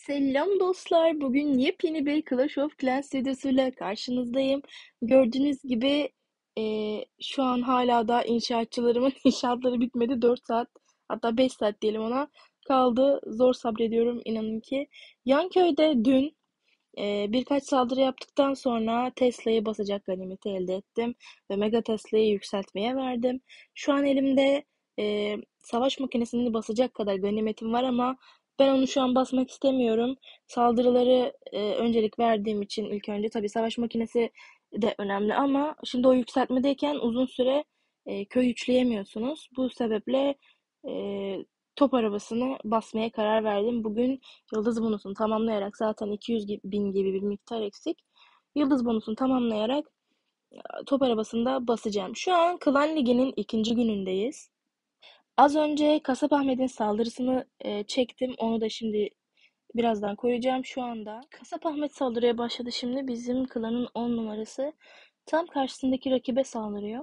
Selam dostlar. Bugün yepyeni bir Clash of Clans videosuyla karşınızdayım. Gördüğünüz gibi şu an hala da inşaatçılarımın inşaatları bitmedi. 4 saat hatta 5 saat diyelim ona kaldı. Zor sabrediyorum inanın ki. Yan köyde dün birkaç saldırı yaptıktan sonra Tesla'yı basacak ganimeti elde ettim ve Mega Tesla'yı yükseltmeye verdim. Şu an elimde savaş makinesini basacak kadar ganimetim var ama ben onu şu an basmak istemiyorum. Saldırıları öncelik verdiğim için ilk önce tabii savaş makinesi de önemli ama şimdi o yükseltmedeyken uzun süre köy üçleyemiyorsunuz. Bu sebeple e, top arabasını basmaya karar verdim. Bugün Yıldız bonusunu tamamlayarak zaten 200 bin gibi bir miktar eksik. Yıldız bonusunu tamamlayarak top arabasında basacağım. Şu an Klan Ligi'nin ikinci günündeyiz. Az önce Kasap Ahmet'in saldırısını çektim. Onu da şimdi birazdan koyacağım. Şu anda Kasap Ahmet saldırıya başladı şimdi. Bizim klanın 10 numarası tam karşısındaki rakibe saldırıyor.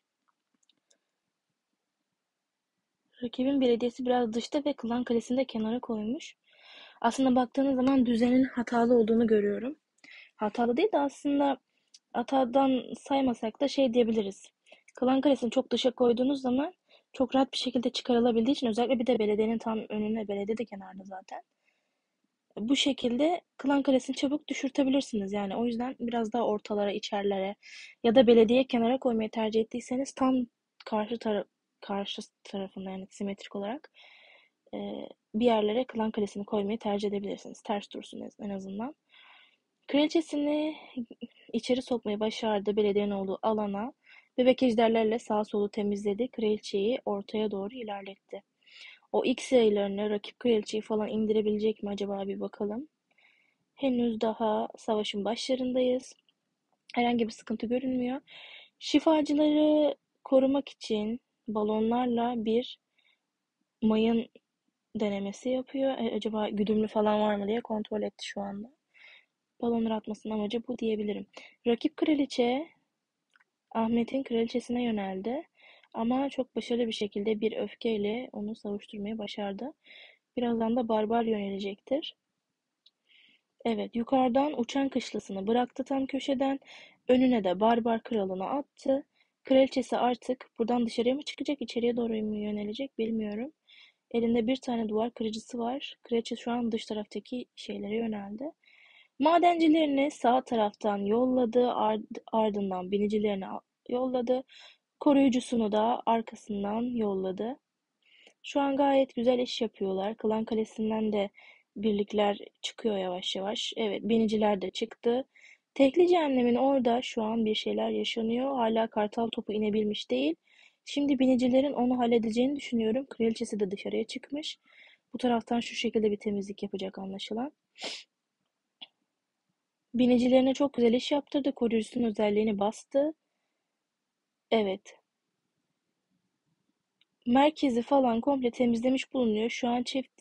Rakibin belediyesi biraz dışta ve klan kalesini de kenara koymuş. Aslında baktığınız zaman düzenin hatalı olduğunu görüyorum. Hatalı değil de aslında hatadan saymasak da şey diyebiliriz. Klan kalesini çok dışa koyduğunuz zaman çok rahat bir şekilde çıkarılabildiği için özellikle bir de belediyenin tam önüne, belediye de kenarda zaten. Bu şekilde klan kalesini çabuk düşürtebilirsiniz. Yani o yüzden biraz daha ortalara, içerilere ya da belediye kenara koymayı tercih ettiyseniz tam karşı tarafında yani simetrik olarak bir yerlere klan kalesini koymayı tercih edebilirsiniz. Ters dursun en azından. Kraliçesini içeri sokmayı başardı belediyenin olduğu alana. Bebek ejderlerle sağ solu temizledi. Kraliçeyi ortaya doğru ilerletti. O X yaylarını rakip kraliçeyi falan indirebilecek mi acaba bir bakalım. Henüz daha savaşın başlarındayız. Herhangi bir sıkıntı görünmüyor. Şifacıları korumak için balonlarla bir mayın denemesi yapıyor. Acaba güdümlü falan var mı diye kontrol etti şu anda. Balonları atmasının amacı bu diyebilirim. Rakip kraliçe Ahmet'in kraliçesine yöneldi. Ama çok başarılı bir şekilde bir öfkeyle onu savuşturmayı başardı. Birazdan da barbar yönelecektir. Evet, yukarıdan uçan kışlasını bıraktı tam köşeden. Önüne de barbar kralını attı. Kraliçesi artık buradan dışarıya mı çıkacak, içeriye doğru mu yönelecek bilmiyorum. Elinde bir tane duvar kırıcısı var. Kraliçe şu an dış taraftaki şeylere yöneldi. Madencilerini sağ taraftan yolladı, ardından binicilerini yolladı. Koruyucusunu da arkasından yolladı. Şu an gayet güzel iş yapıyorlar. Klan Kalesi'nden de birlikler çıkıyor yavaş yavaş. Evet, biniciler de çıktı. Tekli Cehennem'in orada şu an bir şeyler yaşanıyor. Hala Kartal topu inebilmiş değil. Şimdi binicilerin onu halledeceğini düşünüyorum. Kraliçesi de dışarıya çıkmış. Bu taraftan şu şekilde bir temizlik yapacak anlaşılan. Binicilerine çok güzel iş yaptırdı. Koruyucusunun özelliğini bastı. Evet. Merkezi falan komple temizlemiş bulunuyor. Şu an çift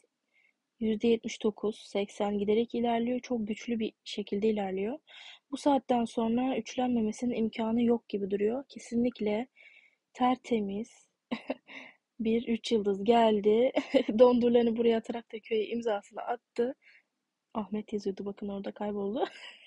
%79-80 giderek ilerliyor. Çok güçlü bir şekilde ilerliyor. Bu saatten sonra üçlenmemesinin imkanı yok gibi duruyor. Kesinlikle tertemiz bir 3 yıldız geldi. Dondurlarını buraya atarak da köye imzasını attı. Ahmet yazıyordu bakın orada kayboldu.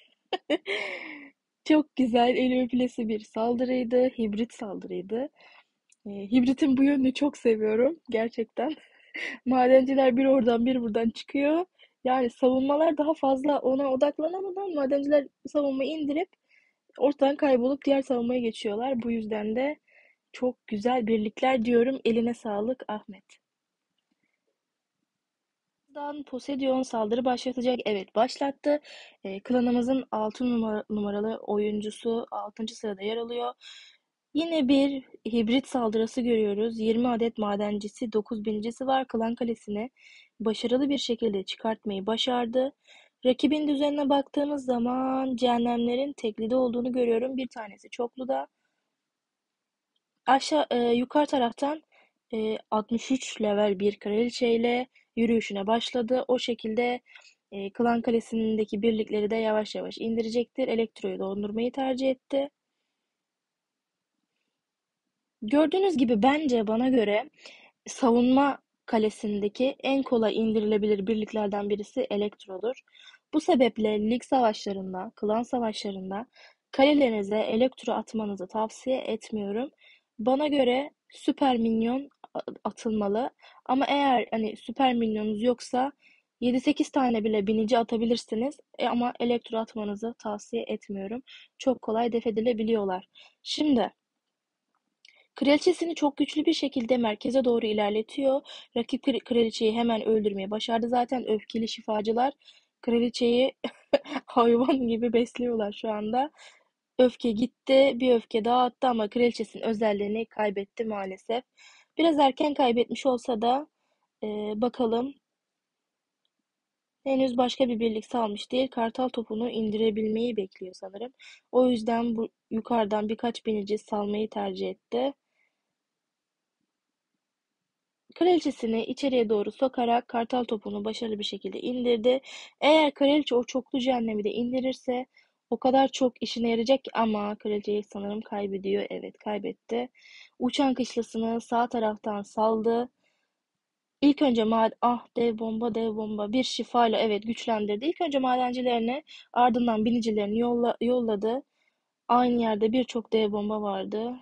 Çok güzel, el öpülesi bir saldırıydı. Hibrit saldırıydı. Hibritin bu yönünü çok seviyorum gerçekten. Madenciler bir oradan bir buradan çıkıyor. Yani savunmalar daha fazla ona odaklanamadan madenciler savunmayı indirip ortadan kaybolup diğer savunmaya geçiyorlar. Bu yüzden de çok güzel birlikler diyorum. Eline sağlık Ahmet. Dan Poseidon saldırı başlatacak. Evet başlattı. Klanımızın 6 numaralı oyuncusu 6. sırada yer alıyor. Yine bir hibrit saldırısı görüyoruz. 20 adet madencisi, 9 binicisi var. Klan Kalesi'ni başarılı bir şekilde çıkartmayı başardı. Rakibin düzenine baktığımız zaman cehennemlerin teklide olduğunu görüyorum. Bir tanesi çokluda. Yukarı taraftan 63 level bir kraliçeyle yürüyüşüne başladı. O şekilde Klan Kalesi'ndeki birlikleri de yavaş yavaş indirecektir. Elektroyu dondurmayı tercih etti. Gördüğünüz gibi bence bana göre savunma kalesindeki en kolay indirilebilir birliklerden birisi Elektro'dur. Bu sebeple lig savaşlarında, klan savaşlarında kalelerinize Elektro atmanızı tavsiye etmiyorum. Bana göre süper minyon atılmalı. Ama eğer hani süper minyonunuz yoksa 7-8 tane bile binici atabilirsiniz. Ama Elektro atmanızı tavsiye etmiyorum. Çok kolay def edilebiliyorlar. Şimdi kraliçesini çok güçlü bir şekilde merkeze doğru ilerletiyor. Rakip kraliçeyi hemen öldürmeyi başardı. Zaten öfkeli şifacılar kraliçeyi hayvan gibi besliyorlar şu anda. Öfke gitti, bir öfke daha attı ama kraliçesinin özelliğini kaybetti maalesef. Biraz erken kaybetmiş olsa da bakalım, henüz başka bir birlik salmış değil. Kartal topunu indirebilmeyi bekliyor sanırım. O yüzden bu yukarıdan birkaç binici salmayı tercih etti. Kraliçesini içeriye doğru sokarak kartal topunu başarılı bir şekilde indirdi. Eğer kraliçe o çoklu cehennemi de indirirse o kadar çok işine yarayacak ki, ama kraliçeyi sanırım kaybediyor. Evet, kaybetti. Uçan kışlasını sağ taraftan saldı. İlk önce dev bomba dev bomba bir şifayla evet güçlendirdi. İlk önce madencilerini, ardından binicilerini yolladı. Aynı yerde birçok dev bomba vardı.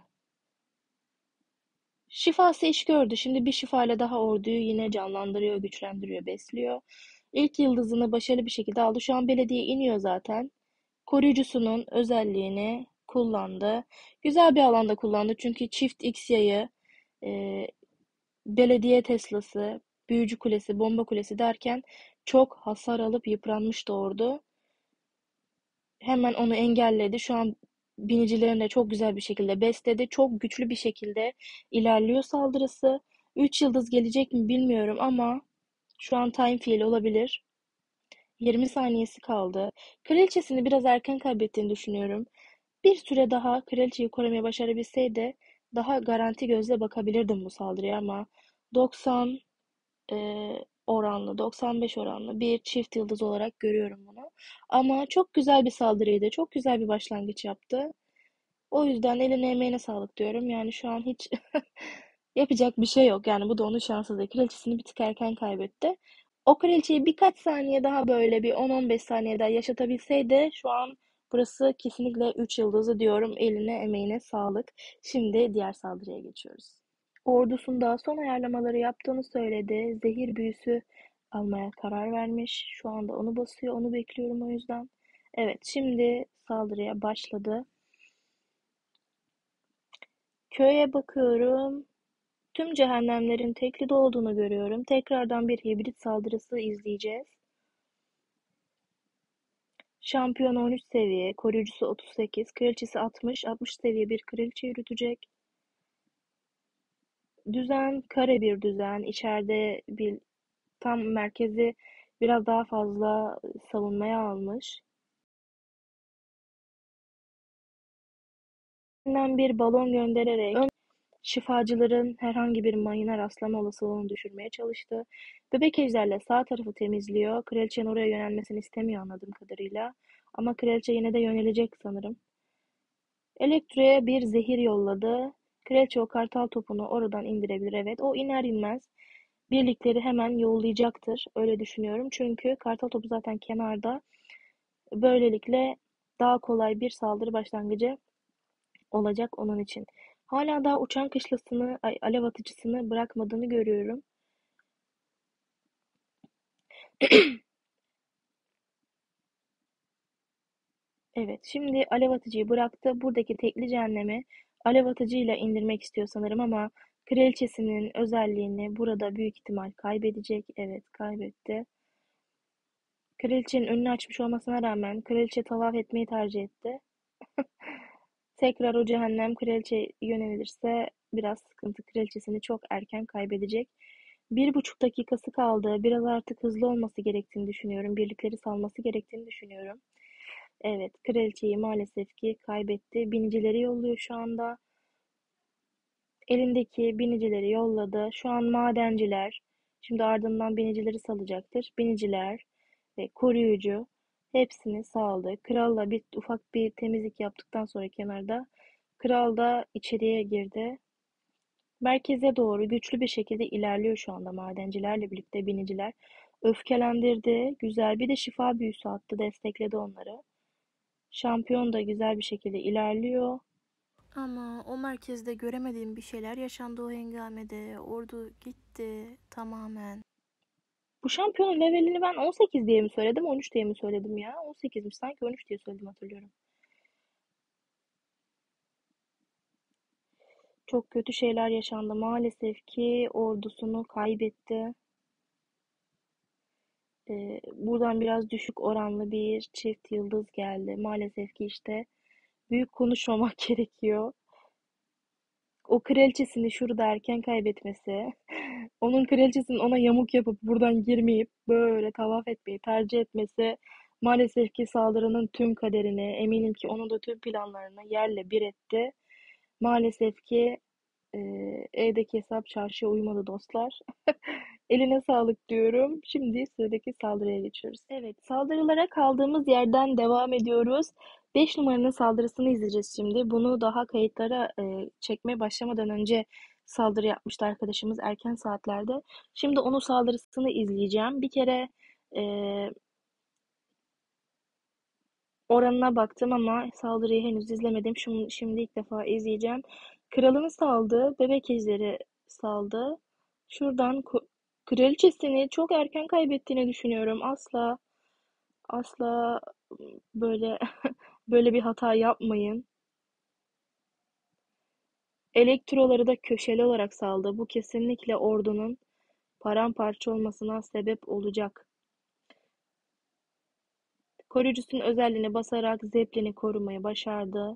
Şifası iş gördü. Şimdi bir şifayla daha orduyu yine canlandırıyor, güçlendiriyor, besliyor. İlk yıldızını başarılı bir şekilde aldı. Şu an belediye iniyor zaten. Koruyucusunun özelliğini kullandı. Güzel bir alanda kullandı. Çünkü çift X yayı, e, belediye Tesla'sı, büyücü kulesi, bomba kulesi derken çok hasar alıp yıpranmıştı ordu. Hemen onu engelledi. Şu an binicilerini de çok güzel bir şekilde besledi. Çok güçlü bir şekilde ilerliyor saldırısı. 3 yıldız gelecek mi bilmiyorum ama şu an time fiil olabilir. 20 saniyesi kaldı. Kraliçesini biraz erken kaybettiğini düşünüyorum. Bir süre daha kraliçeyi korumaya başarabilseydi daha garanti gözle bakabilirdim bu saldırıya, ama 90 oranlı, 95 oranlı bir çift yıldız olarak görüyorum bunu. Ama çok güzel bir saldırıydı. Çok güzel bir başlangıç yaptı. O yüzden eline emeğine sağlık diyorum. Yani şu an hiç yapacak bir şey yok. Yani bu da onun şanssızlığı. Kraliçesini bir tık erken kaybetti. O kraliçeyi birkaç saniye daha, böyle bir 10-15 saniye daha yaşatabilseydi şu an burası kesinlikle 3 yıldızı diyorum. Eline emeğine sağlık. Şimdi diğer saldırıya geçiyoruz. Ordusunda son ayarlamaları yaptığını söyledi. Zehir büyüsü almaya karar vermiş. Şu anda onu basıyor. Onu bekliyorum o yüzden. Evet, şimdi saldırıya başladı. Köye bakıyorum. Tüm cehennemlerin teklide olduğunu görüyorum. Tekrardan bir hibrit saldırısı izleyeceğiz. Şampiyon 13 seviye, koruyucusu 38, kraliçesi 60, 60 seviye bir kraliçe yürütecek. Düzen, kare bir düzen. İçeride bir tam merkezi biraz daha fazla savunmaya almış. Bir balon göndererek şifacıların herhangi bir mayına rastlama olasılığını düşürmeye çalıştı. Bebek ejderle sağ tarafı temizliyor. Kraliçenin oraya yönelmesini istemiyor anladığım kadarıyla. Ama kraliçe yine de yönelecek sanırım. Elektro'ya bir zehir yolladı. Kraliçe o kartal topunu oradan indirebilir. Evet, o iner inmez birlikleri hemen yollayacaktır. Öyle düşünüyorum. Çünkü kartal topu zaten kenarda. Böylelikle daha kolay bir saldırı başlangıcı olacak onun için. Hala daha uçan kışlasını, alev atıcısını bırakmadığını görüyorum. Evet, şimdi alev atıcıyı bıraktı. Buradaki tekli cehennemi alev atıcıyla indirmek istiyor sanırım, ama kraliçesinin özelliğini burada büyük ihtimal kaybedecek. Evet, kaybetti. Kraliçenin önünü açmış olmasına rağmen kraliçe tavaf etmeyi tercih etti. Tekrar o cehennem kraliçe yönelirse biraz sıkıntı. Kraliçesini çok erken kaybedecek. 1,5 dakikası kaldı. Biraz artık hızlı olması gerektiğini düşünüyorum. Birlikleri salması gerektiğini düşünüyorum. Evet, kraliçeyi maalesef ki kaybetti. Binicileri yolluyor şu anda. Elindeki binicileri yolladı. Şu an madenciler, şimdi ardından binicileri salacaktır. Biniciler ve koruyucu hepsini saldı. Kralla bir ufak bir temizlik yaptıktan sonra kenarda, kral da içeriye girdi. Merkeze doğru güçlü bir şekilde ilerliyor şu anda madencilerle birlikte biniciler. Öfkelendirdi, güzel bir de şifa büyüsü attı, destekledi onları. Şampiyon da güzel bir şekilde ilerliyor. Ama o merkezde göremediğim bir şeyler yaşandı o hengamede. Ordu gitti tamamen. Bu şampiyonun levelini ben 18 diye mi söyledim, 13 diye mi söyledim ya? 18'miş sanki 13 diye söyledim hatırlıyorum. Çok kötü şeyler yaşandı. Maalesef ki ordusunu kaybetti. Buradan biraz düşük oranlı bir çift yıldız geldi. Maalesef ki işte büyük konuşmamak gerekiyor. O kraliçesini şurada erken kaybetmesi, onun kraliçesinin ona yamuk yapıp buradan girmeyip böyle tavaf etmeyi tercih etmesi maalesef ki saldırının tüm kaderini, eminim ki onun da tüm planlarını yerle bir etti. Maalesef ki evdeki hesap çarşıya uymadı dostlar. Eline sağlık diyorum. Şimdi sıradaki saldırıya geçiyoruz. Evet, saldırılara kaldığımız yerden devam ediyoruz. 5 numaranın saldırısını izleyeceğiz şimdi. Bunu daha kayıtlara çekmeye başlamadan önce saldırı yapmıştı arkadaşımız erken saatlerde. Şimdi onun saldırısını izleyeceğim. Bir kere e, oranına baktım ama saldırıyı henüz izlemedim. Şimdi ilk defa izleyeceğim. Kralını saldı, bebek ejderi saldı. Şuradan kraliçesini çok erken kaybettiğini düşünüyorum. Asla böyle böyle bir hata yapmayın. Elektroları da köşeli olarak saldı. Bu kesinlikle ordunun paramparça olmasına sebep olacak. Koruyucusunun özelliğine basarak Zeppelin'i korumayı başardı.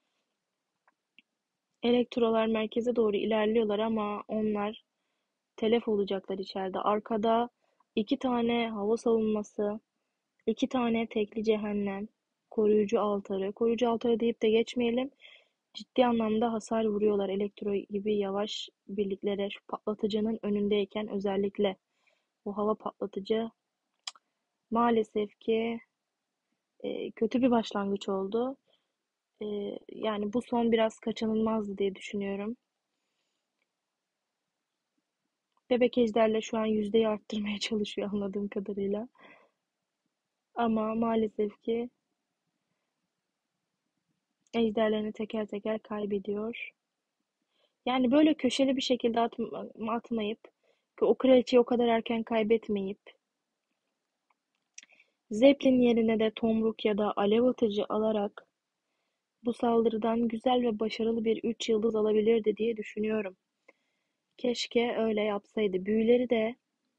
Elektrolar merkeze doğru ilerliyorlar ama onlar telef olacaklar içeride. Arkada iki tane hava savunması, iki tane tekli cehennem, koruyucu altarı. Koruyucu altarı deyip de geçmeyelim. Ciddi anlamda hasar vuruyorlar elektro gibi yavaş birliklere. Şu patlatıcının önündeyken özellikle bu hava patlatıcı maalesef ki kötü bir başlangıç oldu. Yani bu son biraz kaçınılmazdı diye düşünüyorum. Bebek ejderle şu an yüzdeyi arttırmaya çalışıyor anladığım kadarıyla. Ama maalesef ki ejderlerini teker teker kaybediyor. Yani böyle köşeli bir şekilde atmayıp ki o kraliçeyi o kadar erken kaybetmeyip Zeppelin yerine de tomruk ya da alev atıcı alarak bu saldırıdan güzel ve başarılı bir 3 yıldız alabilirdi diye düşünüyorum. Keşke öyle yapsaydı. Büyüleri de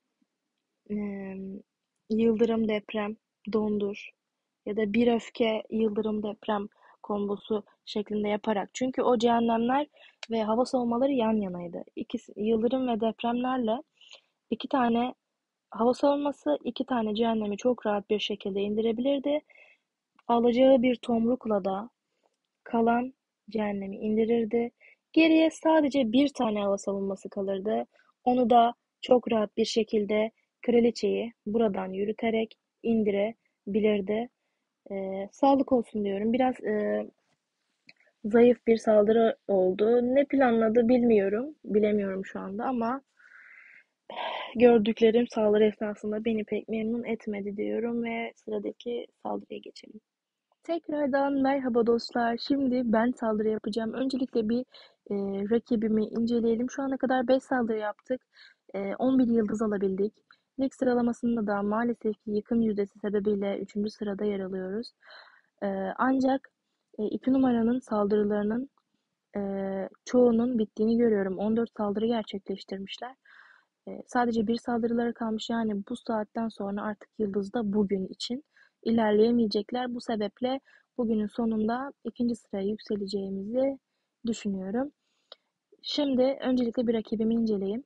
yıldırım deprem, dondur ya da bir öfke yıldırım deprem kombosu şeklinde yaparak. Çünkü o cehennemler ve hava savunmaları yan yanaydı. İkisi, yıldırım ve depremlerle iki tane hava savunması, iki tane cehennemi çok rahat bir şekilde indirebilirdi. Alacağı bir tomrukla da kalan cehennemi indirirdi. Geriye sadece bir tane hava savunması kalırdı. Onu da çok rahat bir şekilde kraliçeyi buradan yürüterek indirebilirdi. Sağlık olsun diyorum. Biraz zayıf bir saldırı oldu. Ne planladı bilmiyorum. Bilemiyorum şu anda ama gördüklerim saldırı esnasında beni pek memnun etmedi diyorum ve sıradaki saldırıya geçelim. Tekrardan merhaba dostlar. Şimdi ben saldırı yapacağım. Öncelikle bir rakibimi inceleyelim. Şu ana kadar 5 saldırı yaptık. 11 yıldız alabildik. Lig sıralamasında da maalesef ki yıkım yüzdesi sebebiyle üçüncü sırada yer alıyoruz. E, Ancak 2 numaranın saldırılarının çoğunun bittiğini görüyorum. 14 saldırı gerçekleştirmişler. Sadece bir saldırıları kalmış. Yani bu saatten sonra artık Yıldız'da bugün için ilerleyemeyecekler. Bu sebeple bugünün sonunda ikinci sıraya yükseleceğimizi düşünüyorum. Şimdi öncelikle bir rakibimi inceleyeyim.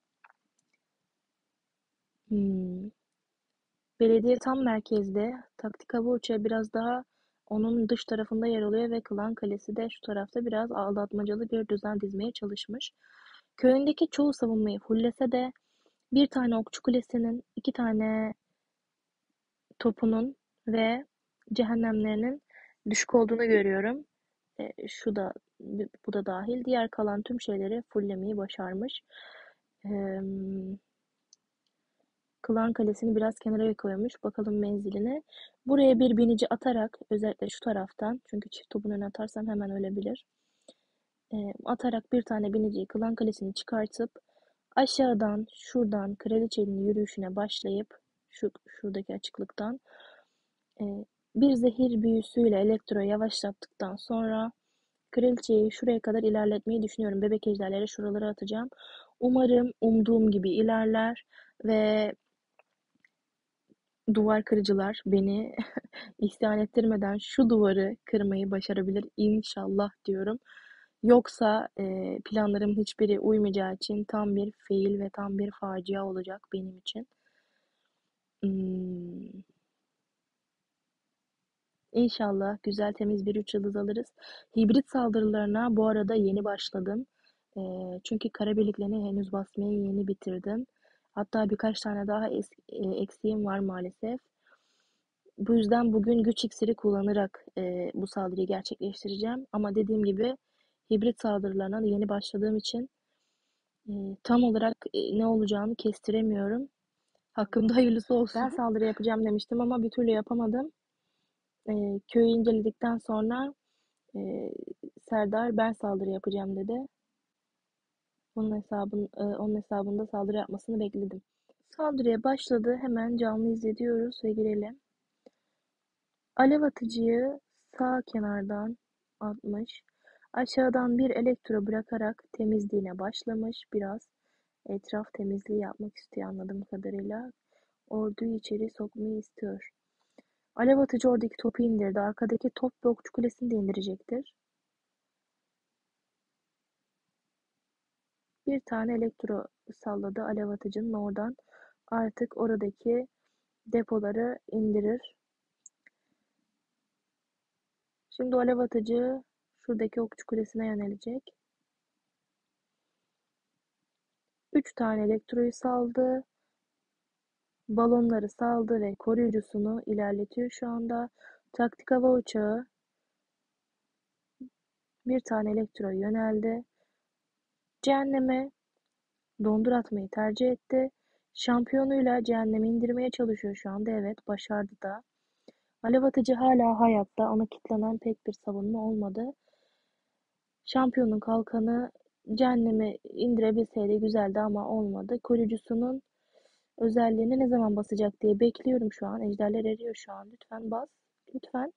Hmm. Belediye tam merkezde. Taktik hava uçağı biraz daha onun dış tarafında yer alıyor ve Klan Kalesi de şu tarafta biraz aldatmacalı bir düzen dizmeye çalışmış. Köyündeki çoğu savunmayı fullese de bir tane okçu kulesinin, iki tane topunun ve cehennemlerinin düşük olduğunu görüyorum. Şu da bu da dahil. Diğer kalan tüm şeyleri fulllemeyi başarmış. Eee, Klan Kalesi'ni biraz kenara koymuş. Bakalım menziline. Buraya bir binici atarak, özellikle şu taraftan, çünkü çift topun önüne atarsam hemen ölebilir. Atarak bir tane biniciyi Klan Kalesi'ni çıkartıp aşağıdan şuradan kraliçenin yürüyüşüne başlayıp şuradaki açıklıktan bir zehir büyüsüyle Elektro'yu yavaşlattıktan sonra kraliçeyi şuraya kadar ilerletmeyi düşünüyorum. Bebek ejderleri şuralara atacağım. Umarım umduğum gibi ilerler ve duvar kırıcılar beni isyan ettirmeden şu duvarı kırmayı başarabilir inşallah diyorum. Yoksa planlarımın hiçbiri uymayacağı için tam bir fail ve tam bir facia olacak benim için. Hmm, İnşallah güzel temiz bir 3 yıldız alırız. Hibrit saldırılarına bu arada yeni başladım. Çünkü kara birliklerini henüz basmayı yeni bitirdim. Hatta birkaç tane daha eksiğim var maalesef. Bu yüzden bugün güç iksiri kullanarak bu saldırıyı gerçekleştireceğim. Ama dediğim gibi hibrit saldırılarına da yeni başladığım için tam olarak ne olacağını kestiremiyorum. Hakkımda hayırlısı olsun. Ben saldırı yapacağım demiştim ama bir türlü yapamadım. Köyü inceledikten sonra e, Serdar ben saldırı yapacağım dedi. Onun hesabında saldırı yapmasını bekledim. Saldırıya başladı. Hemen canlı izlediyoruz ve girelim. Alev atıcıyı sağ kenardan atmış. Aşağıdan bir elektro bırakarak temizliğine başlamış. Biraz etraf temizliği yapmak istiyor anladığım kadarıyla. Orduyu içeri sokmayı istiyor. Alev atıcı oradaki topu indirdi. Arkadaki top ve okçu kulesini de indirecektir. Bir tane elektro salladı alev atıcının oradan. Artık oradaki depoları indirir. Şimdi alev atıcı şuradaki okçu kulesine yönelecek. 3 tane elektroyu saldı. Balonları saldı ve koruyucusunu ilerletiyor şu anda. Taktik hava uçağı bir tane elektro yöneldi. Cehenneme dondur atmayı tercih etti. Şampiyonuyla cehennemi indirmeye çalışıyor şu anda. Evet, başardı da. Alev atıcı hala hayatta. Ona kitlenen pek bir savunma olmadı. Şampiyonun kalkanı cehennemi indirebilseydi güzeldi ama olmadı. Koruyucusunun özelliğini ne zaman basacak diye bekliyorum şu an. Ejderler eriyor şu an. Lütfen bas. Lütfen.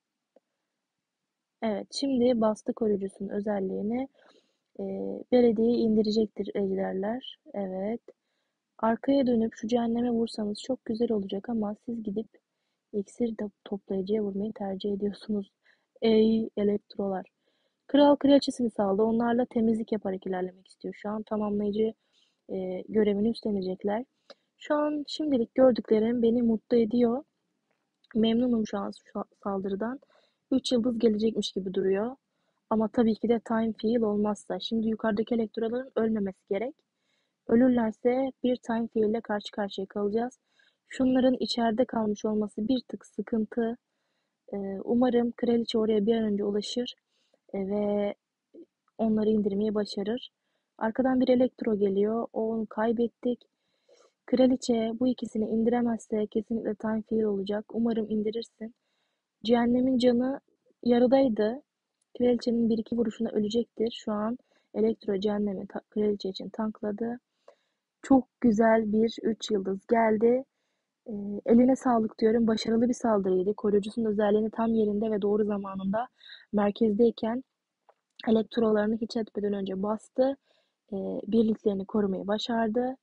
Evet, şimdi bastı koruyucusunun özelliğini. Belediyeyi indirecektir ejderler. Evet. Arkaya dönüp şu cehenneme vursanız çok güzel olacak ama siz gidip iksir toplayıcıya vurmayı tercih ediyorsunuz. Ey elektrolar. Kral kraliçesini saldı. Onlarla temizlik yaparak ilerlemek istiyor. Şu an tamamlayıcı görevini üstlenecekler. Şu an şimdilik gördüklerim beni mutlu ediyor. Memnunum şu an şu saldırıdan. 3 yıldız gelecekmiş gibi duruyor. Ama tabii ki de time fiil olmazsa. Şimdi yukarıdaki elektroların ölmemesi gerek. Ölürlerse bir time fiil ile karşı karşıya kalacağız. Şunların içeride kalmış olması bir tık sıkıntı. Umarım kraliçe oraya bir an önce ulaşır ve onları indirmeyi başarır. Arkadan bir elektro geliyor. Onu kaybettik. Kraliçe bu ikisini indiremezse kesinlikle time fiil olacak. Umarım indirirsin. Cehennemin canı yarıdaydı. Kraliçenin bir iki vuruşuna ölecektir. Şu an elektro cehennemi kraliçe için tankladı. Çok güzel bir 3 yıldız geldi. Eline sağlık diyorum. Başarılı bir saldırıydı. Koruyucusunun özelliğini tam yerinde ve doğru zamanında merkezdeyken elektrolarını hiç etmeden önce bastı. Birliklerini korumayı başardı.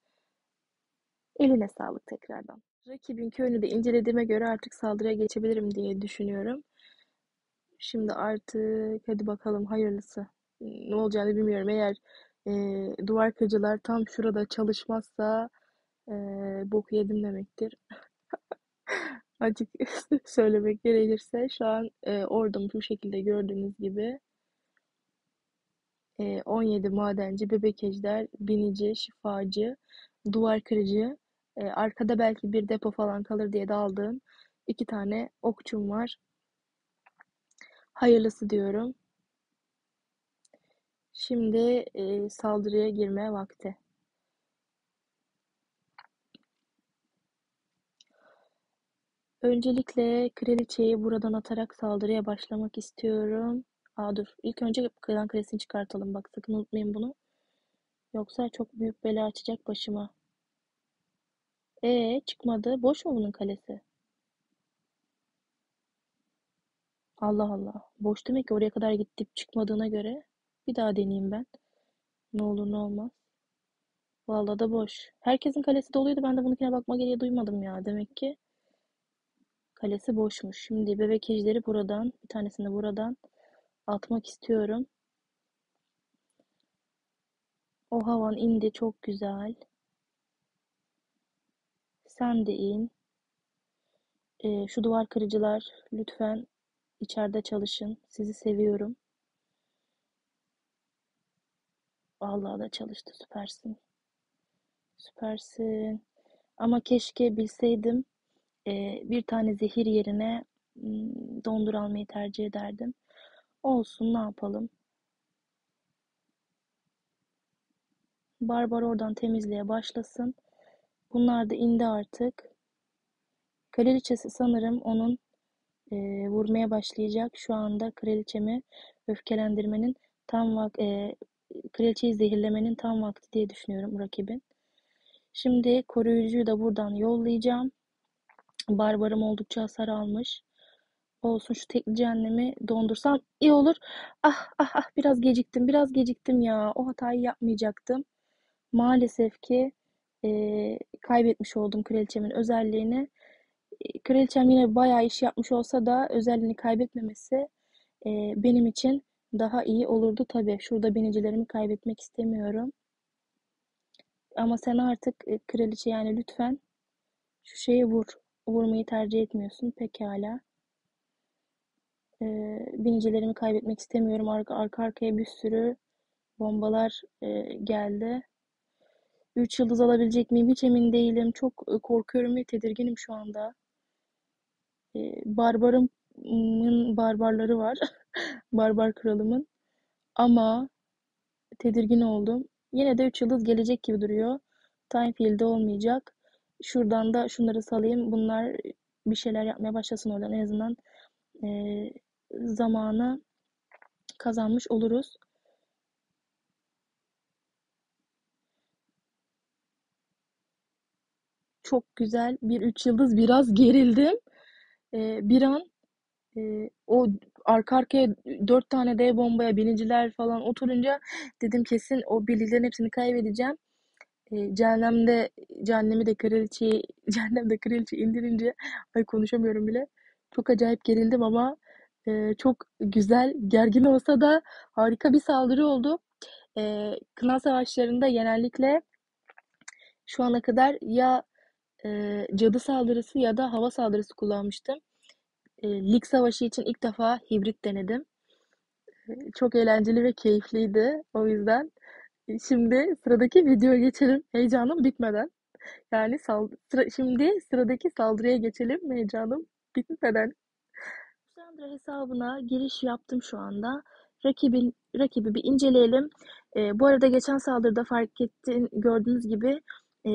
Eline sağlık tekrardan. Rakibin köyünü de incelediğime göre artık saldırıya geçebilirim diye düşünüyorum. Şimdi artık hadi bakalım hayırlısı. Ne olacağını bilmiyorum. Eğer duvar kırıcılar tam şurada çalışmazsa boku yedim demektir. Açık söylemek gerekirse şu an ordum bu şekilde gördüğünüz gibi 17 madenci, bebek ejder, binici, şifacı, duvar kırıcı, arkada belki bir depo falan kalır diye de aldığım 2 tane okçum var. Hayırlısı diyorum. Şimdi saldırıya girmeye vakti. Öncelikle kraliçeyi buradan atarak saldırıya başlamak istiyorum. Dur. İlk önce klan kalesini çıkartalım. Bak sakın unutmayın bunu. Yoksa çok büyük bela açacak başıma. Çıkmadı. Boş mu bunun kalesi? Allah Allah. Boş demek ki oraya kadar gidip çıkmadığına göre. Bir daha deneyeyim ben. Ne olur ne olmaz. Vallahi da boş. Herkesin kalesi doluydu. Ben de bununkine bakma gereği duymadım ya. Demek ki kalesi boşmuş. Şimdi bebek ejderi buradan. Bir tanesini buradan atmak istiyorum. O havan indi. Çok güzel. Sen de in. Şu duvar kırıcılar lütfen içeride çalışın. Sizi seviyorum. Vallahi da çalıştı. Süpersin. Süpersin. Ama keşke bilseydim bir tane zehir yerine dondur almayı tercih ederdim. Olsun ne yapalım. Barbar oradan temizliğe başlasın. Bunlar da indi artık. Kraliçesi sanırım onun vurmaya başlayacak. Şu anda kraliçemi öfkelendirmenin kraliçeyi zehirlemenin tam vakti diye düşünüyorum rakibin. Şimdi koruyucuyu da buradan yollayacağım. Barbarım oldukça hasar almış. Olsun şu tekli cehennemi dondursam iyi olur. Biraz geciktim. Biraz geciktim ya. O hatayı yapmayacaktım. Maalesef ki kaybetmiş oldum kraliçemin özelliğini. Kraliçem yine bayağı iş yapmış olsa da özelliğini kaybetmemesi benim için daha iyi olurdu tabii. Şurada binicilerimi kaybetmek istemiyorum. Ama sen artık kraliçe yani lütfen şu şeye vur. Vurmayı tercih etmiyorsun. Pekala. Binicilerimi kaybetmek istemiyorum. Arka arkaya bir sürü bombalar geldi. 3 yıldız alabilecek miyim? Hiç emin değilim. Çok korkuyorum ve tedirginim şu anda. Barbarımın barbarları var. Barbar kralımın. Ama tedirgin oldum. Yine de 3 yıldız gelecek gibi duruyor. Timefield'de olmayacak. Şuradan da şunları salayım. Bunlar bir şeyler yapmaya başlasın oradan. En azından zamanı kazanmış oluruz. Çok güzel bir 3 yıldız. Biraz gerildim. Bir an o arka arkaya 4 tane dev bombaya biniciler falan oturunca dedim kesin o birliklerin hepsini kaybedeceğim. Cehennemi de kraliçeyi cehennemde kraliçe indirince ay konuşamıyorum bile. Çok acayip gerildim ama çok güzel, gergin olsa da harika bir saldırı oldu. Klan savaşlarında genellikle şu ana kadar ya cadı saldırısı ya da hava saldırısı kullanmıştım. Lig savaşı için ilk defa hibrit denedim. Çok eğlenceli ve keyifliydi. O yüzden şimdi sıradaki videoya geçelim. Heyecanım bitmeden. Yani şimdi sıradaki saldırıya geçelim. Heyecanım bitmeden. Sandra hesabına giriş yaptım şu anda. Rakibi bir inceleyelim. Bu arada geçen saldırıda gördüğünüz gibi e,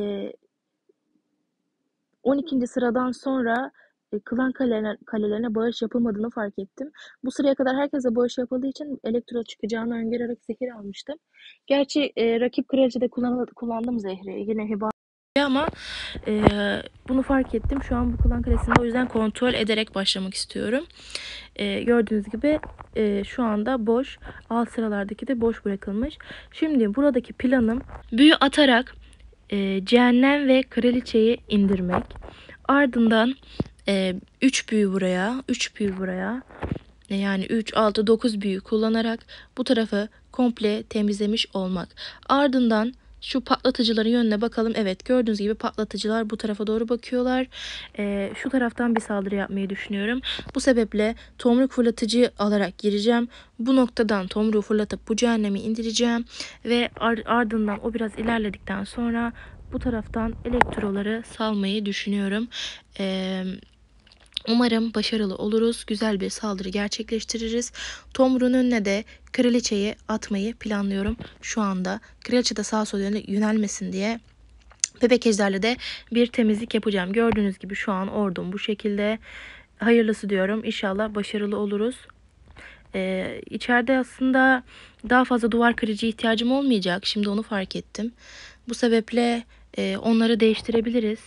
12. sıradan sonra klan kalelerine bağış yapılmadığını fark ettim. Bu sıraya kadar herkese bağış yapıldığı için elektro çıkacağını öngörerek zehir almıştım. Gerçi rakip kraliçede kullandım zehri. Yine hiba ama bunu fark ettim. Şu an bu klan kalesinde o yüzden kontrol ederek başlamak istiyorum. Gördüğünüz gibi şu anda boş. Alt sıralardaki de boş bırakılmış. Şimdi buradaki planım büyü atarak cehennem ve kraliçeyi indirmek. Ardından 3 büyü buraya, 3 büyü buraya. Yani 3, 6, 9 büyü kullanarak bu tarafı komple temizlemiş olmak. Ardından şu patlatıcıların yönüne bakalım. Evet, gördüğünüz gibi patlatıcılar bu tarafa doğru bakıyorlar. Şu taraftan bir saldırı yapmayı düşünüyorum. Bu sebeple tomruk fırlatıcı alarak gireceğim. Bu noktadan tomruğu fırlatıp bu cehennemi indireceğim. Ve ardından o biraz ilerledikten sonra bu taraftan elektroları salmayı düşünüyorum. Umarım başarılı oluruz. Güzel bir saldırı gerçekleştiririz. Tomruğun önüne de kraliçeyi atmayı planlıyorum şu anda. Kraliçe de sağa sola yönelmesin diye bebek ejderle de bir temizlik yapacağım. Gördüğünüz gibi şu an ordum bu şekilde. Hayırlısı diyorum. İnşallah başarılı oluruz. İçeride aslında daha fazla duvar kırıcı ihtiyacım olmayacak. Şimdi onu fark ettim. Bu sebeple onları değiştirebiliriz.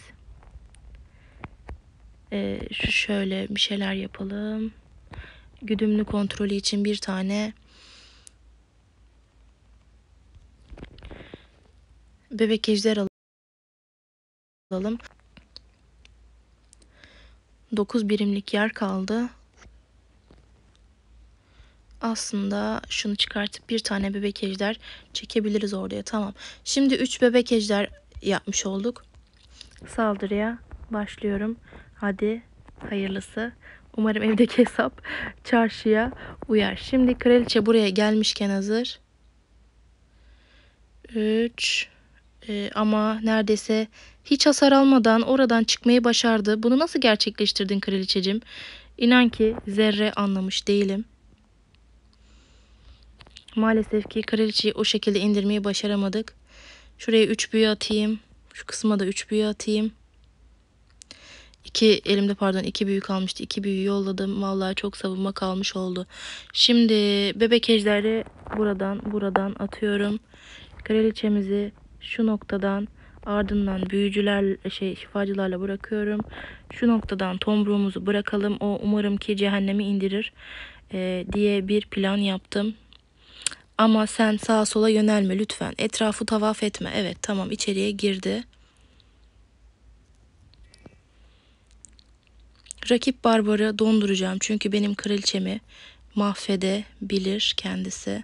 Şöyle bir şeyler yapalım. Güdümlü kontrolü için bir tane bebek ejder alalım. 9 birimlik yer kaldı. Aslında şunu çıkartıp bir tane bebek ejder çekebiliriz oraya. Tamam. Şimdi 3 bebek ejder yapmış olduk. Saldırıya başlıyorum. Hadi hayırlısı. Umarım evdeki hesap çarşıya uyar. Şimdi kraliçe buraya gelmişken hazır. 3 ama neredeyse hiç hasar almadan oradan çıkmayı başardı. Bunu nasıl gerçekleştirdin kraliçecim? İnan ki zerre anlamış değilim. Maalesef ki kraliçeyi o şekilde indirmeyi başaramadık. Şuraya 3 büyü atayım. Şu kısma da 3 büyü atayım. İki büyü kalmıştı. 2 büyü yolladım. Vallahi çok savunma kalmış oldu. Şimdi bebek ejderi buradan atıyorum. Kraliçemizi şu noktadan ardından şifacılarla bırakıyorum. Şu noktadan tomruğumuzu bırakalım. O umarım ki cehennemi indirir diye bir plan yaptım. Ama sen sağa sola yönelme lütfen. Etrafı tavaf etme. Evet tamam, içeriye girdi. Rakip barbarı donduracağım çünkü benim kraliçemi mahvedebilir kendisi.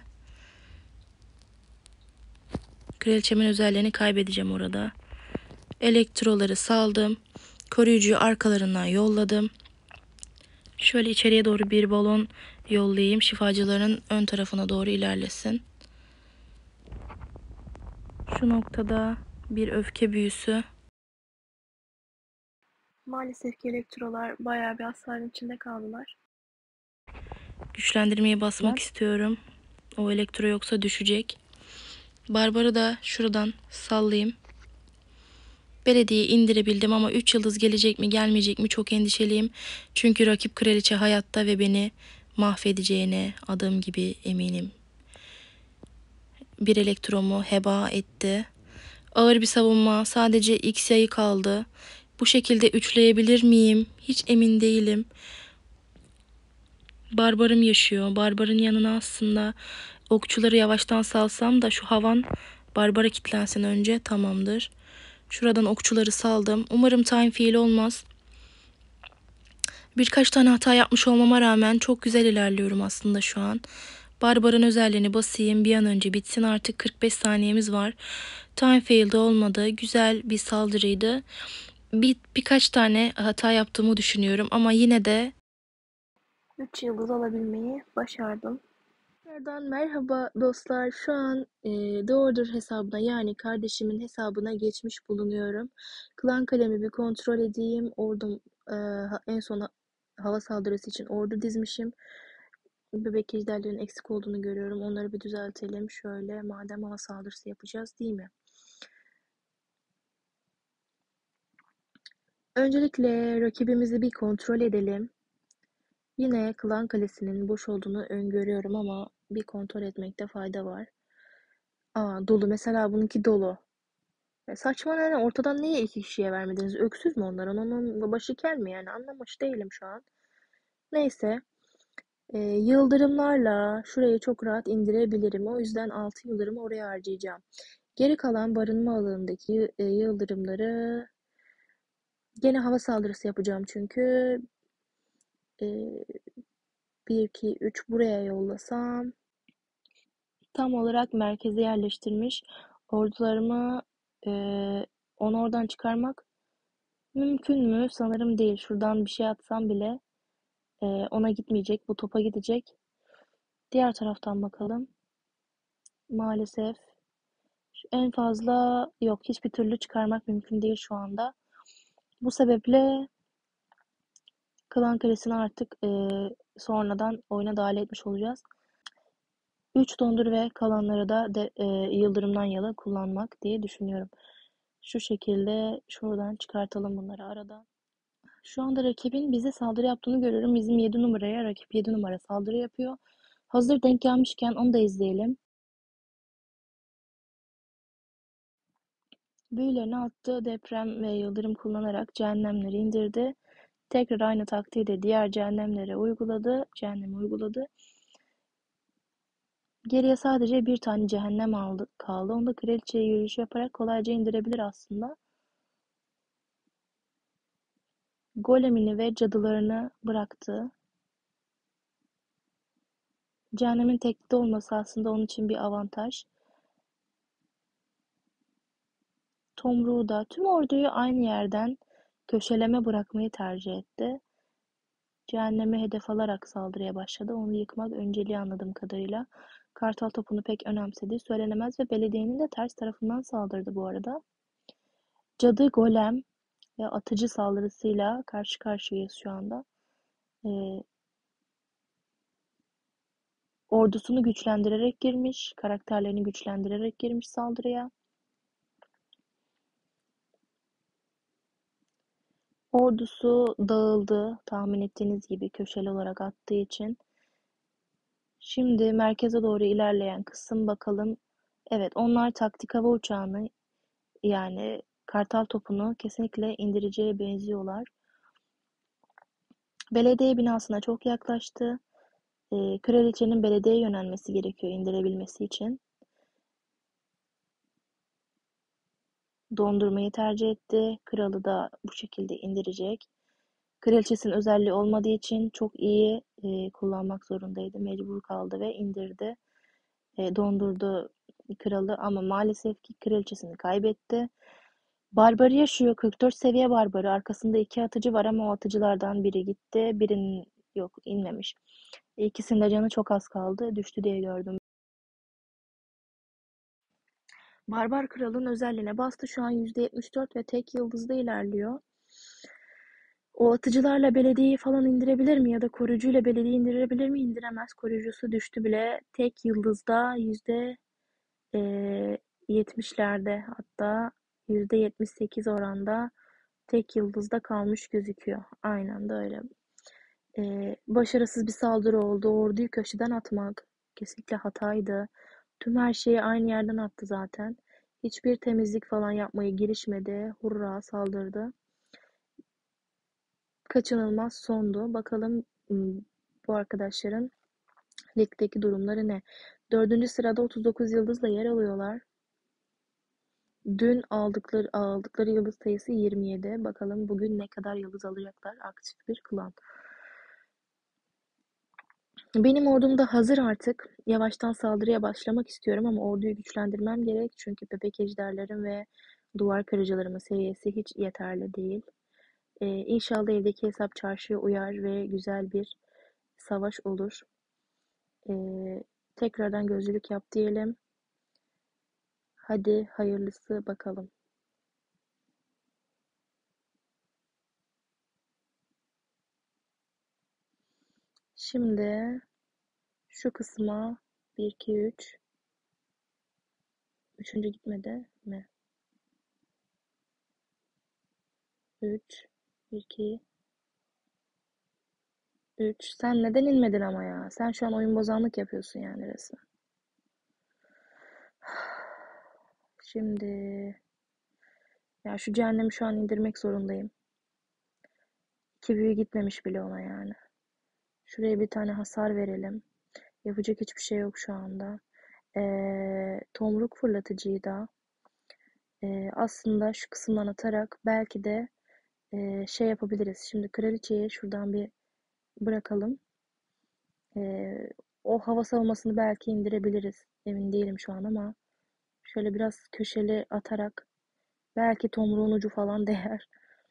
Kraliçemin özelliğini kaybedeceğim orada. Elektroları saldım. Koruyucuyu arkalarından yolladım. Şöyle içeriye doğru bir balon yollayayım. Şifacıların ön tarafına doğru ilerlesin. Şu noktada bir öfke büyüsü. Maalesef ki elektrolar bayağı bir hasarın içinde kaldılar. Güçlendirmeyi basmak istiyorum. O elektro yoksa düşecek. Barbarı da şuradan sallayayım. Belediyeyi indirebildim ama 3 yıldız gelecek mi gelmeyecek mi çok endişeliyim. Çünkü rakip kraliçe hayatta ve beni mahvedeceğine adım gibi eminim. Bir elektromu heba etti. Ağır bir savunma, sadece X yayı kaldı. Bu şekilde üçleyebilir miyim? Hiç emin değilim. Barbarım yaşıyor. Barbarın yanına aslında okçuları yavaştan salsam da şu havan barbara kilitlensin önce. Tamamdır. Şuradan okçuları saldım. Umarım time fail olmaz. Birkaç tane hata yapmış olmama rağmen çok güzel ilerliyorum aslında şu an. Barbarın özelliğini basayım. Bir an önce bitsin artık. 45 saniyemiz var. Time fail de olmadı. Güzel bir saldırıydı. Birkaç tane hata yaptığımı düşünüyorum ama yine de 3 yıldız alabilmeyi başardım. Tekrardan merhaba dostlar. Şu an The Order hesabına, yani kardeşimin hesabına geçmiş bulunuyorum. Klan kalemi bir kontrol edeyim. Ordum en son hava saldırısı için ordu dizmişim. Bebek ejderlerin eksik olduğunu görüyorum. Onları bir düzeltelim. Şöyle, madem hava saldırısı yapacağız değil mi? Öncelikle rakibimizi bir kontrol edelim. Yine klan kalesinin boş olduğunu öngörüyorum ama bir kontrol etmekte fayda var. Dolu. Mesela bununki dolu. Saçma, yani ortadan niye iki kişiye vermediniz? Öksüz mü onlar? Onun başı kel mi yani? Anlamış değilim şu an. Neyse. Yıldırımlarla şurayı çok rahat indirebilirim. O yüzden 6 yıldırımı oraya harcayacağım. Geri kalan barınma alanındaki yıldırımları gene hava saldırısı yapacağım çünkü. 1, 2, 3 buraya yollasam tam olarak merkeze yerleştirmiş ordularımı onu oradan çıkarmak mümkün mü? Sanırım değil. Şuradan bir şey atsam bile ona gitmeyecek. Bu topa gidecek. Diğer taraftan bakalım. Maalesef en fazla yok. Hiçbir türlü çıkarmak mümkün değil şu anda. Bu sebeple Klan Kalesi'ni artık sonradan oyuna dahil etmiş olacağız. 3 dondur ve kalanları da yıldırımdan yalı kullanmak diye düşünüyorum. Şu şekilde şuradan çıkartalım bunları aradan. Şu anda rakibin bize saldırı yaptığını görüyorum. Bizim 7 numaraya rakip 7 numara saldırı yapıyor. Hazır denk gelmişken onu da izleyelim. Büyülerini attı. Deprem ve yıldırım kullanarak cehennemleri indirdi. Tekrar aynı taktiği de diğer cehennemlere uyguladı. Cehennemi uyguladı. Geriye sadece bir tane cehennem kaldı. Onu da kraliçeye yürüyüş yaparak kolayca indirebilir aslında. Golemini ve cadılarını bıraktı. Cehennemin tehdit olması aslında onun için bir avantaj. Tomruğu da tüm orduyu aynı yerden köşeleme bırakmayı tercih etti. Cehennemi hedef alarak saldırıya başladı. Onu yıkmak önceliği anladığım kadarıyla. Kartal topunu pek önemsediği söylenemez ve belediyenin de ters tarafından saldırdı bu arada. Cadı golem ve atıcı saldırısıyla karşı karşıyayız şu anda. Ordusunu güçlendirerek girmiş, karakterlerini güçlendirerek girmiş saldırıya. Ordusu dağıldı tahmin ettiğiniz gibi köşeli olarak attığı için. Şimdi merkeze doğru ilerleyen kısım bakalım. Evet, onlar taktik hava uçağını yani kartal topunu kesinlikle indireceğe benziyorlar. Belediye binasına çok yaklaştı. Kraliçenin belediyeye yönelmesi gerekiyor indirebilmesi için. Dondurmayı tercih etti. Kralı da bu şekilde indirecek. Kraliçesinin özelliği olmadığı için çok iyi kullanmak zorundaydı. Mecbur kaldı ve indirdi. Dondurdu kralı ama maalesef ki kraliçesini kaybetti. Barbarı yaşıyor. 44 seviye barbarı. Arkasında 2 atıcı var ama o atıcılardan biri gitti. Birinin yok inmemiş. İkisinin de canı çok az kaldı. Düştü diye gördüm. Barbar kralın özelliğine bastı. Şu an %74 ve tek yıldızda ilerliyor. O atıcılarla belediyeyi falan indirebilir mi? Ya da koruyucuyla belediyeyi indirebilir mi? İndiremez. Koruyucusu düştü bile. Tek yıldızda %70'lerde hatta %78 oranda tek yıldızda kalmış gözüküyor. Aynen de öyle. Başarısız bir saldırı oldu. Orduyu köşeden atmak kesinlikle hataydı. Tüm her şeyi aynı yerden attı zaten. Hiçbir temizlik falan yapmaya girişmedi. Hurra saldırdı. Kaçınılmaz sondu. Bakalım bu arkadaşların ligdeki durumları ne? 4. sırada 39 yıldızla yer alıyorlar. Dün aldıkları yıldız sayısı 27. Bakalım bugün ne kadar yıldız alacaklar. Aktif bir klan. Benim ordum da hazır artık. Yavaştan saldırıya başlamak istiyorum ama orduyu güçlendirmem gerek. Çünkü bebek ejderlerim ve duvar kırıcılarımın seviyesi hiç yeterli değil. İnşallah evdeki hesap çarşıya uyar ve güzel bir savaş olur. Tekrardan gözcülük yap diyelim. Hadi hayırlısı bakalım. Şimdi şu kısma 1, 2, 3. Üçüncü gitmedi mi? 3, 1, 2, 3. Sen neden inmedin ama ya? Sen şu an oyun bozanlık yapıyorsun yani resmen. Şimdi ya şu cehennemi şu an indirmek zorundayım. İki büyü gitmemiş bile ona yani. Şuraya bir tane hasar verelim. Yapacak hiçbir şey yok şu anda. Tomruk fırlatıcıyı da aslında şu kısımdan atarak belki de şey yapabiliriz. Şimdi kraliçeyi şuradan bir bırakalım. O hava savunmasını belki indirebiliriz. Emin değilim şu an ama şöyle biraz köşeli atarak belki tomruğun ucu falan değer.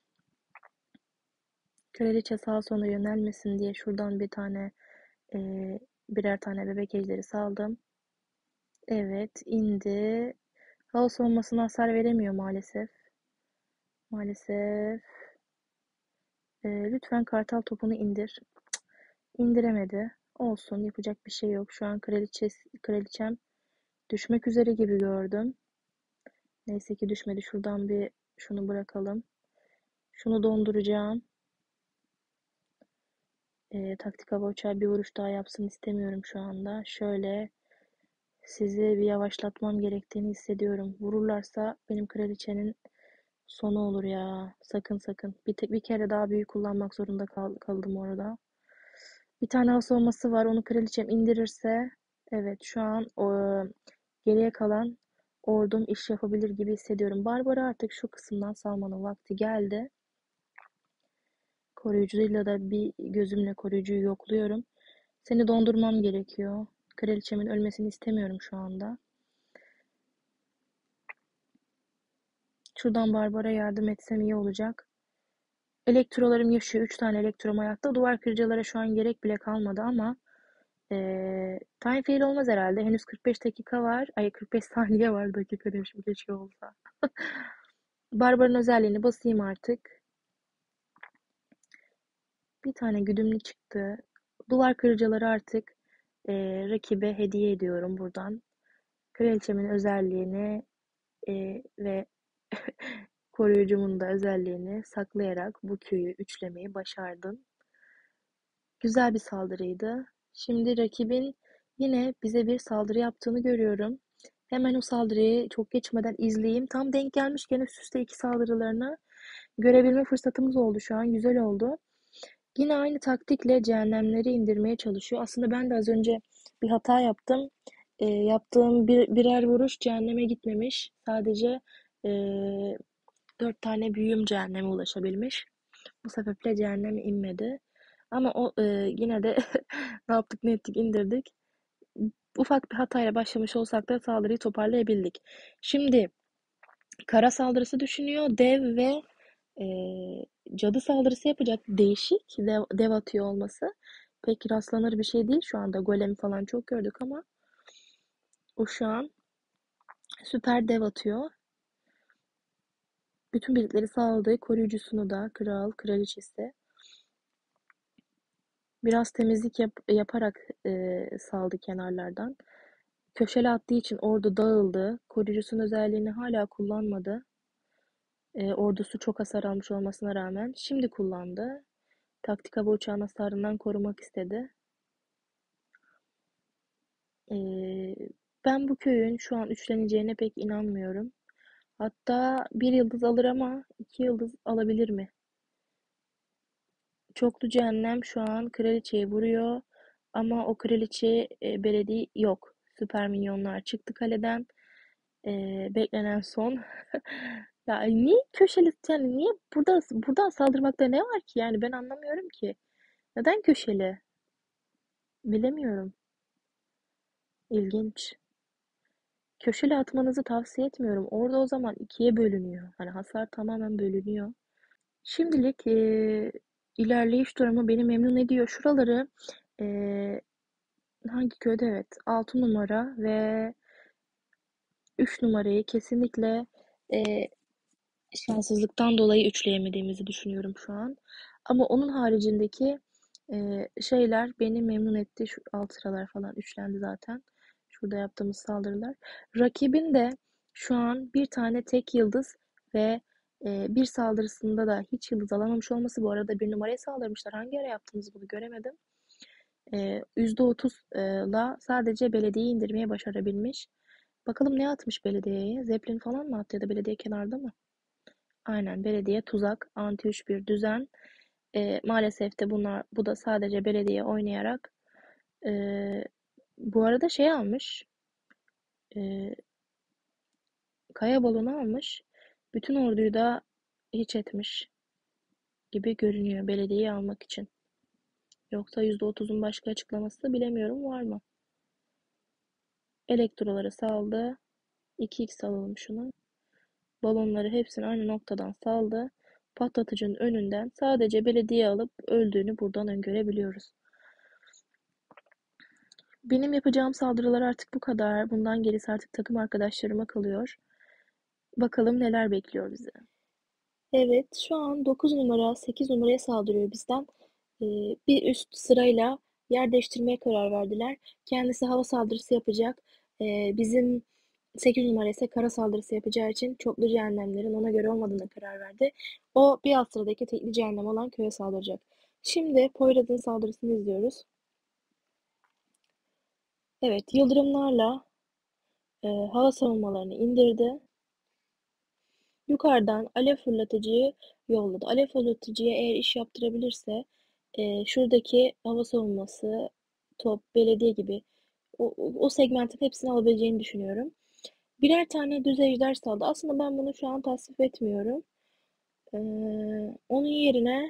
Kraliçe sağa sola yönelmesin diye şuradan birer tane bebek ejderi saldım. Evet indi. Hava savunmasına hasar veremiyor maalesef. Maalesef. Lütfen kartal topunu indir. İndiremedi. Olsun, yapacak bir şey yok. Şu an kraliçem düşmek üzere gibi gördüm. Neyse ki düşmedi. Şuradan bir şunu bırakalım. Şunu donduracağım. Taktik hava uçağı bir vuruş daha yapsın istemiyorum şu anda. Şöyle sizi bir yavaşlatmam gerektiğini hissediyorum. Vururlarsa benim kraliçenin sonu olur ya. Sakın sakın. Bir kere daha büyük kullanmak zorunda kaldım orada. Bir tane hava savunması var. Onu kraliçem indirirse evet şu an geriye kalan ordum iş yapabilir gibi hissediyorum. Barbara artık şu kısımdan salmanın vakti geldi. Koruyucuyla da bir gözümle koruyucuyu yokluyorum. Seni dondurmam gerekiyor. Kraliçemin ölmesini istemiyorum şu anda. Şuradan Barbara yardım etsem iyi olacak. Elektrolarım yaşıyor. 3 tane elektrom hayatta. Duvar kırıcılara şu an gerek bile kalmadı ama time fail olmaz herhalde. Henüz 45 dakika var. Ay 45 saniye var, dakika demişim, keşke olsa. Barbar'ın özelliğini basayım artık. Bir tane güdümlü çıktı. Duvar kırıcıları artık rakibe hediye ediyorum buradan. Kraliçemin özelliğini ve koruyucumun da özelliğini saklayarak bu köyü üçlemeyi başardım. Güzel bir saldırıydı. Şimdi rakibin yine bize bir saldırı yaptığını görüyorum. Hemen o saldırıyı çok geçmeden izleyeyim. Tam denk gelmişken üst üste iki saldırılarını görebilme fırsatımız oldu şu an. Güzel oldu. Yine aynı taktikle cehennemleri indirmeye çalışıyor. Aslında ben de az önce bir hata yaptım. Yaptığım birer vuruş cehenneme gitmemiş. Sadece e, 4 tane büyüğüm cehenneme ulaşabilmiş. Bu sebeple cehenneme inmedi. Ama o yine de ne yaptık ne ettik indirdik. Ufak bir hatayla başlamış olsak da saldırıyı toparlayabildik. Şimdi kara saldırısı düşünüyor. Dev ve e, cadı saldırısı yapacak. Değişik. Dev atıyor olması. Pek rastlanır bir şey değil şu anda. Golemi falan çok gördük ama o şu an süper dev atıyor. Bütün birlikleri saldı. Koruyucusunu da kral, kraliçesi. Biraz temizlik yaparak saldı kenarlardan. Köşeli attığı için ordu dağıldı. Koruyucusunun özelliğini hala kullanmadı. Ordusu çok hasar almış olmasına rağmen şimdi kullandı. Taktik hava uçağın hasarından korumak istedi. Ee, Ben bu köyün şu an üçleneceğine pek inanmıyorum. Hatta bir yıldız alır ama iki yıldız alabilir mi? Çoklu cehennem şu an kraliçeyi vuruyor. Ama o kraliçe belediye yok. Süper minyonlar çıktı kaleden. Beklenen son. Ya niye köşeli, yani niye buradan saldırmakta ne var ki? Yani ben anlamıyorum ki. Neden köşeli? Bilemiyorum. İlginç. Köşeli atmanızı tavsiye etmiyorum. Orada o zaman ikiye bölünüyor. Hani hasar tamamen bölünüyor. Şimdilik ilerleyiş durumu beni memnun ediyor. Şuraları eee, hangi köyde? Evet. 6 numara ve 3 numarayı kesinlikle eee, şanssızlıktan dolayı üçleyemediğimizi düşünüyorum şu an. Ama onun haricindeki şeyler beni memnun etti. Şu alt sıralar falan üçlendi zaten. Şurada yaptığımız saldırılar. Rakibin de şu an bir tane tek yıldız ve bir saldırısında da hiç yıldız alamamış olması. Bu arada bir numaraya saldırmışlar. Hangi ara yaptığınızı bunu göremedim. %30'la sadece belediyeyi indirmeye başarabilmiş. Bakalım ne atmış belediyeye? Zeppelin falan mı attı ya da belediye kenarda mı? Aynen, belediye tuzak, anti 3-1 düzen. Maalesef de bu da sadece belediye oynayarak ee, bu arada şey almış, ee, kaya balonu almış. Bütün orduyu da hiç etmiş gibi görünüyor belediyeyi almak için. Yoksa %30'un başka açıklaması da bilemiyorum, var mı? Elektroları saldı. 2x alalım şunu. Balonları hepsini aynı noktadan saldı. Patlatıcının önünden sadece belediye alıp öldüğünü buradan öngörebiliyoruz. Benim yapacağım saldırılar artık bu kadar. Bundan gerisi artık takım arkadaşlarıma kalıyor. Bakalım neler bekliyor bizi. Evet, şu an 9 numara, 8 numaraya saldırıyor bizden. Bir üst sırayla yer değiştirmeye karar verdiler. Kendisi hava saldırısı yapacak. Bizim 8 numara ise kara saldırısı yapacağı için çoklu cehennemlerin ona göre olmadığına karar verdi. O bir alt sıradaki tekli cehennem olan köye saldıracak. Şimdi Poyraz'ın saldırısını izliyoruz. Evet, yıldırımlarla hava savunmalarını indirdi. Yukarıdan alev fırlatıcıyı yolladı. Alev fırlatıcıya eğer iş yaptırabilirse şuradaki hava savunması, top, belediye gibi o segmentin hepsini alabileceğini düşünüyorum. Birer tane düz ejder saldı. Aslında ben bunu şu an tasvip etmiyorum. Ee, Onun yerine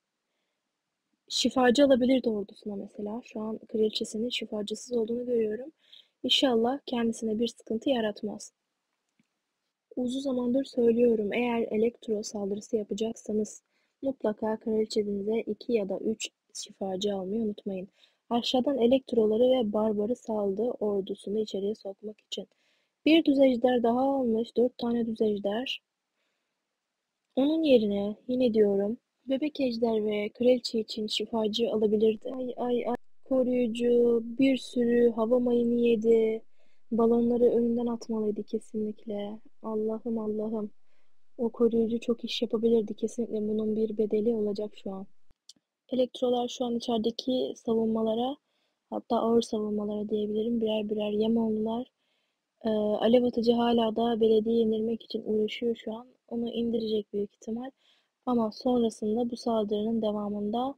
şifacı alabilirdi ordusuna mesela. Şu an kraliçesinin şifacısız olduğunu görüyorum. İnşallah kendisine bir sıkıntı yaratmaz. Uzun zamandır söylüyorum, eğer elektro saldırısı yapacaksanız mutlaka kraliçenize 2 ya da 3 şifacı almayı unutmayın. Aşağıdan elektroları ve barbarı saldı ordusunu içeriye sokmak için. Bir düz ejder daha almış, 4 tane düz ejder. Onun yerine yine diyorum bebek ejder ve kraliçe için şifacı alabilirdi. Ay ay ay, koruyucu bir sürü hava mayını yedi. Balonları önünden atmalıydı kesinlikle. Allah'ım Allah'ım. O koruyucu çok iş yapabilirdi. Kesinlikle bunun bir bedeli olacak şu an. Elektrolar şu an içerideki savunmalara, hatta ağır savunmalara diyebilirim, birer birer yem oldular. Alev atıcı hala da belediyeyi indirmek için uğraşıyor şu an. Onu indirecek büyük ihtimal. Ama sonrasında bu saldırının devamında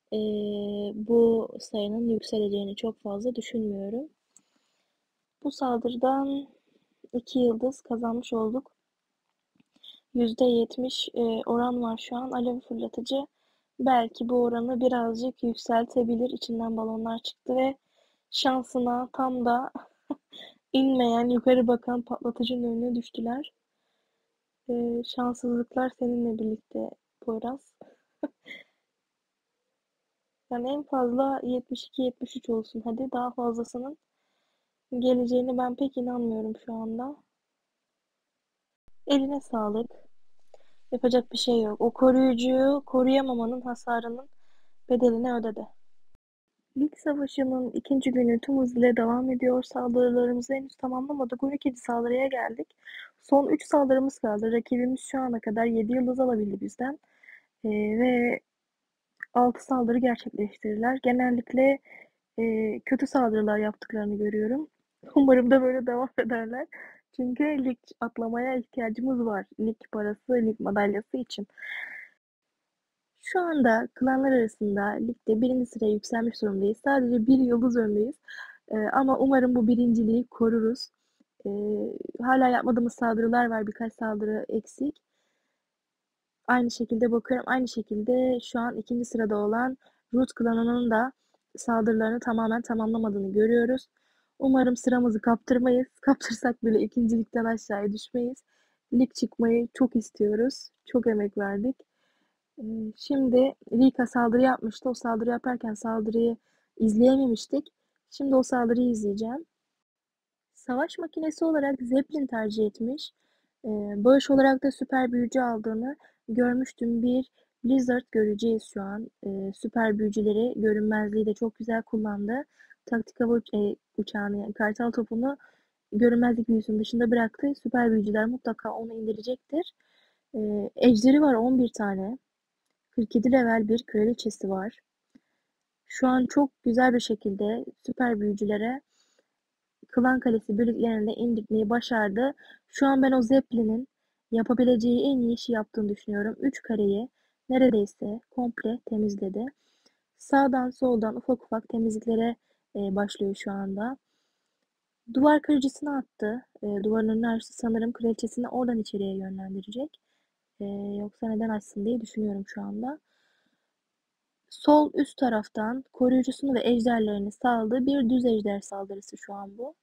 bu sayının yükseleceğini çok fazla düşünmüyorum. Bu saldırıdan 2 yıldız kazanmış olduk. %70 oran var şu an. Alev fırlatıcı belki bu oranı birazcık yükseltebilir. İçinden balonlar çıktı ve şansına tam da inmeyen, yukarı bakan patlatıcının önüne düştüler. Şanssızlıklar seninle birlikte Poyraz. Yani en fazla 72-73 olsun hadi. Daha fazlasının geleceğini ben pek inanmıyorum şu anda. Eline sağlık. Yapacak bir şey yok. O koruyucuyu koruyamamanın hasarının bedelini ödedi. Lig Savaşı'nın ikinci günü tüm hızıyla devam ediyor. Saldırılarımızı henüz tamamlamadık. 12. saldırıya geldik. Son 3 saldırımız kaldı. Rakibimiz şu ana kadar 7 yıldız alabildi bizden. Ve 6 saldırı gerçekleştirirler. Genellikle kötü saldırılar yaptıklarını görüyorum. Umarım da böyle devam ederler. Çünkü lig atlamaya ihtiyacımız var. Lig parası, lig madalyası için. Şu anda klanlar arasında ligde birinci sıraya yükselmiş durumdayız. Sadece bir yıldız öndeyiz. Ama umarım bu birinciliği koruruz. Ee, Hala yapmadığımız saldırılar var. Birkaç saldırı eksik. Aynı şekilde bakıyorum. Aynı şekilde şu an ikinci sırada olan Root klanının da saldırılarını tamamen tamamlamadığını görüyoruz. Umarım sıramızı kaptırmayız. Kaptırsak bile ikincilikten aşağıya düşmeyiz. Lig çıkmayı çok istiyoruz. Çok emek verdik. Şimdi Rika saldırı yapmıştı. O saldırı yaparken saldırıyı izleyememiştik. Şimdi o saldırıyı izleyeceğim. Savaş makinesi olarak Zeppelin tercih etmiş. Bağış olarak da süper büyücü aldığını görmüştüm. Bir Blizzard göreceğiz şu an. Süper büyücüleri görünmezliği de çok güzel kullandı. Taktik hava uçağını, yani kartal topunu görünmezlik büyüsünün dışında bıraktı. Süper büyücüler mutlaka onu indirecektir. Ejderi var 11 tane. 47 level bir kraliçesi var. Şu an çok güzel bir şekilde süper büyücülere Klan Kalesi birliklerinde indirtmeyi başardı. Şu an ben o Zeppelin'in yapabileceği en iyi işi yaptığını düşünüyorum. 3 kareyi neredeyse komple temizledi. Sağdan soldan ufak ufak temizliklere başlıyor şu anda. Duvar kırıcısını attı. Duvarın önünü açtı. Sanırım kraliçesini oradan içeriye yönlendirecek. Yoksa neden açsın diye düşünüyorum şu anda. Sol üst taraftan koruyucusunu ve ejderlerini saldı. Bir düz ejder saldırısı şu an bu.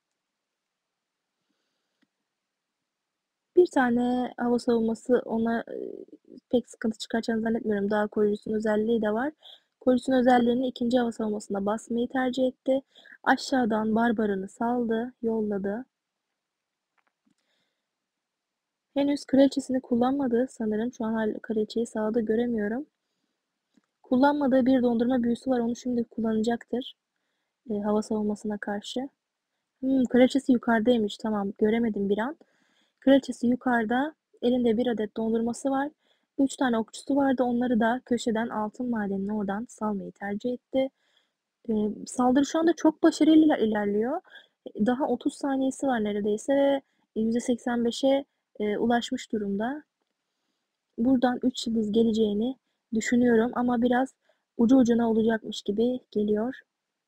Bir tane hava savunması ona pek sıkıntı çıkaracağını zannetmiyorum. Daha koruyucusunun özelliği de var. Koruyucusunun özelliğini ikinci hava savunmasına basmayı tercih etti. Aşağıdan barbarını saldı, yolladı. Henüz kraliçesini kullanmadı sanırım. Şu an kraliçeyi sahada göremiyorum. Kullanmadığı bir dondurma büyüsü var. Onu şimdi kullanacaktır. Hava savunmasına karşı. Kraliçesi yukarıdaymış. Tamam, göremedim bir an. Kraliçesi yukarıda. Elinde bir adet dondurması var. 3 tane okçusu vardı. Onları da köşeden altın madenine oradan salmayı tercih etti. Saldırı şu anda çok başarılı ilerliyor. Daha 30 saniyesi var neredeyse ve %85'e ulaşmış durumda. Buradan 3 yıldız geleceğini düşünüyorum ama biraz ucu ucuna olacakmış gibi geliyor.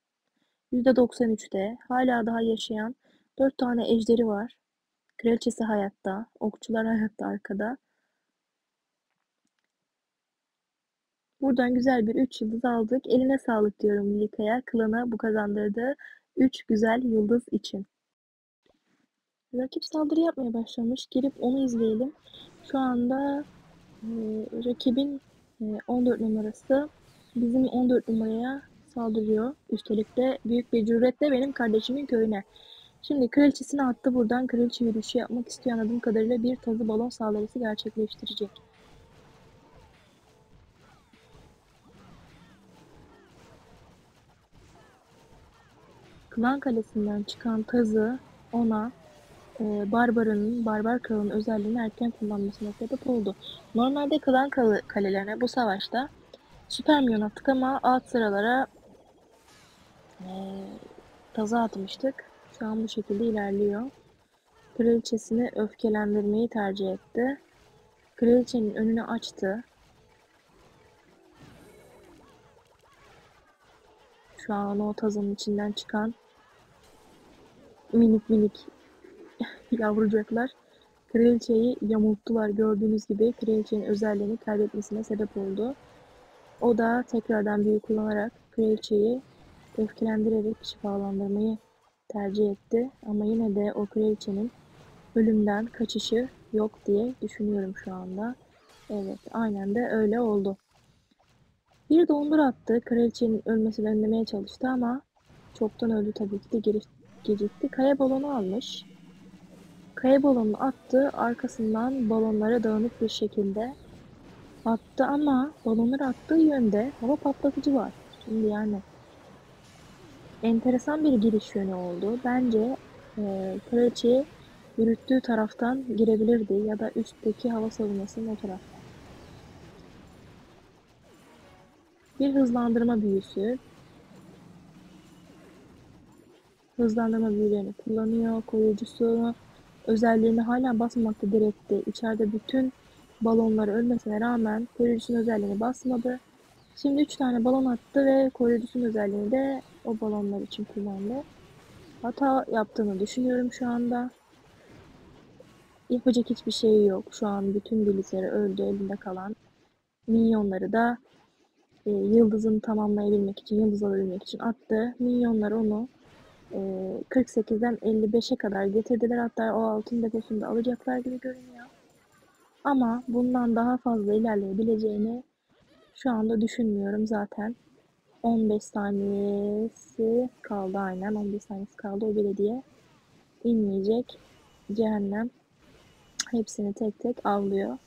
%93'te hala daha yaşayan 4 tane ejderi var. Kraliçesi hayatta, okçular hayatta arkada. Buradan güzel bir 3 yıldız aldık. Eline sağlık diyorum Lilika'ya. Klana bu kazandırdığı 3 güzel yıldız için. Rakip saldırı yapmaya başlamış. Gelip onu izleyelim. Şu anda rakibin 14 numarası bizim 14 numaraya saldırıyor. Üstelik de büyük bir cüretle benim kardeşimin köyüne. Şimdi kraliçesini attı buradan. Kraliçe yürüyüşü yapmak istiyor anladığım kadarıyla bir tazı balon saldırısı gerçekleştirecek. Klan kalesinden çıkan tazı ona Barbar Kral'ın özelliğini erken kullanmasına sebep oldu. Normalde klan kalelerine bu savaşta süper minyon attık ama alt sıralara tazı atmıştık. Şu an bu şekilde ilerliyor. Kraliçesini öfkelendirmeyi tercih etti. Kraliçenin önünü açtı. Şu an o tazının içinden çıkan minik minik yavrucaklar kraliçeyi yamulttular. Gördüğünüz gibi kraliçenin özelliğini kaybetmesine sebep oldu. O da tekrardan büyü kullanarak kraliçeyi öfkelendirerek şifalandırmayı tercih etti. Ama yine de o kraliçenin ölümden kaçışı yok diye düşünüyorum şu anda. Evet, aynen de öyle oldu. Bir dondur attı. Kraliçenin ölmesini önlemeye çalıştı ama çoktan öldü tabii ki de gecikti. Kaya balonu almış. Kaya balonunu attı. Arkasından balonlara dağınık bir şekilde attı ama balonları attığı yönde hava patlatıcı var. Şimdi yani enteresan bir giriş yönü oldu. Bence kraliçeyi yürüttüğü taraftan girebilirdi ya da üstteki hava savunmasının o taraftan. Bir hızlandırma büyüsü. Hızlandırma büyülerini kullanıyor. Koruyucusu özelliğini hala basmamakta diretti. İçeride bütün balonları ölmesine rağmen koruyucusunun özelliğini basmadı. Şimdi 3 tane balon attı ve koruyucusunun özelliğini de o balonlar için kullandı. Hata yaptığını düşünüyorum şu anda. Yapacak hiçbir şey yok. Şu an bütün bilgisayarı öldü. Elinde kalan minyonları da yıldızını tamamlayabilmek için, yıldız alabilmek için attı. Minyonlar onu 48'den 55'e kadar getirdiler. Hatta o altın deposunu da alacaklar gibi görünüyor. Ama bundan daha fazla ilerleyebileceğini şu anda düşünmüyorum zaten. 15 saniyesi kaldı aynen. 15 saniyesi kaldı. O belediye inmeyecek. Cehennem hepsini tek tek avlıyor.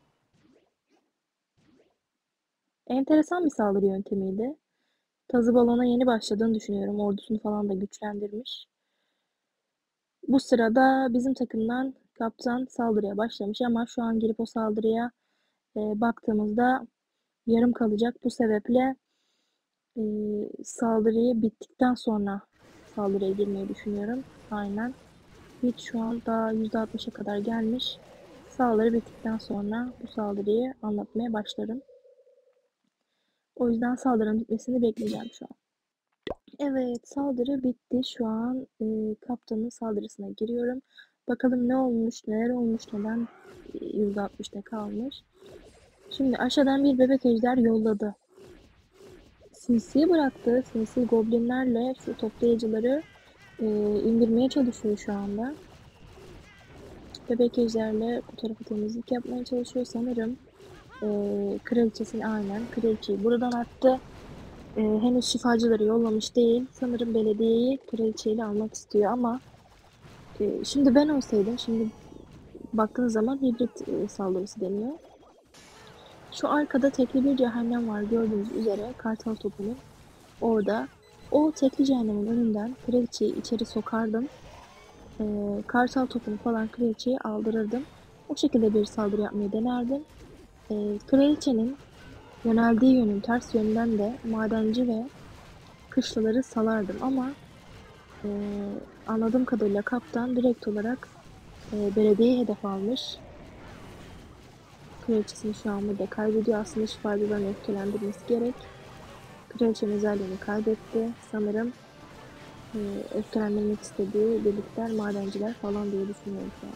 Enteresan bir saldırı yöntemiydi. Tazı balona yeni başladığını düşünüyorum. Ordusunu falan da güçlendirmiş. Bu sırada bizim takımdan kaptan saldırıya başlamış ama şu an girip o saldırıya baktığımızda yarım kalacak. Bu sebeple saldırıyı bittikten sonra saldırıya girmeyi düşünüyorum. Aynen. Hiç şu an daha %60'a kadar gelmiş. Saldırı bittikten sonra bu saldırıyı anlatmaya başlarım. O yüzden saldırının bitmesini bekleyeceğim şu an. Evet, saldırı bitti. Şu an kaptanın saldırısına giriyorum. Bakalım ne olmuş, neler olmuş, neden %60'ta kalmış. Şimdi aşağıdan bir bebek ejder yolladı. Sinsi'yi bıraktı. Sinsi goblinlerle şu toplayıcıları indirmeye çalışıyor şu anda. Bebek ejderle bu tarafa temizlik yapmaya çalışıyor sanırım. Kraliçesini aynen. Kraliçeyi buradan attı. Henüz şifacıları yollamış değil. Sanırım belediyeyi kraliçeyle almak istiyor ama şimdi ben olsaydım, şimdi Baktığınız zaman hibrit saldırısı deniyor. Şu arkada tekli bir cehennem var gördüğünüz üzere kartal topunun orada. O tekli cehennemin önünden kraliçeyi içeri sokardım. Kartal topunu falan kraliçeyi aldırırdım. O şekilde bir saldırı yapmayı denerdim. Kraliçenin yöneldiği yönün ters yönden de madenci ve kışlaları salardım ama anladığım kadarıyla kaptan direkt olarak belediyeyi hedef almış. Kraliçesini şu an burada kaybediyor. Aslında şifacıların öfkelendirmesi gerek. Kraliçenin özelliğini kaybetti. Sanırım öfkelendirmek istediği birlikler, madenciler falan diye düşünüyorum şu an.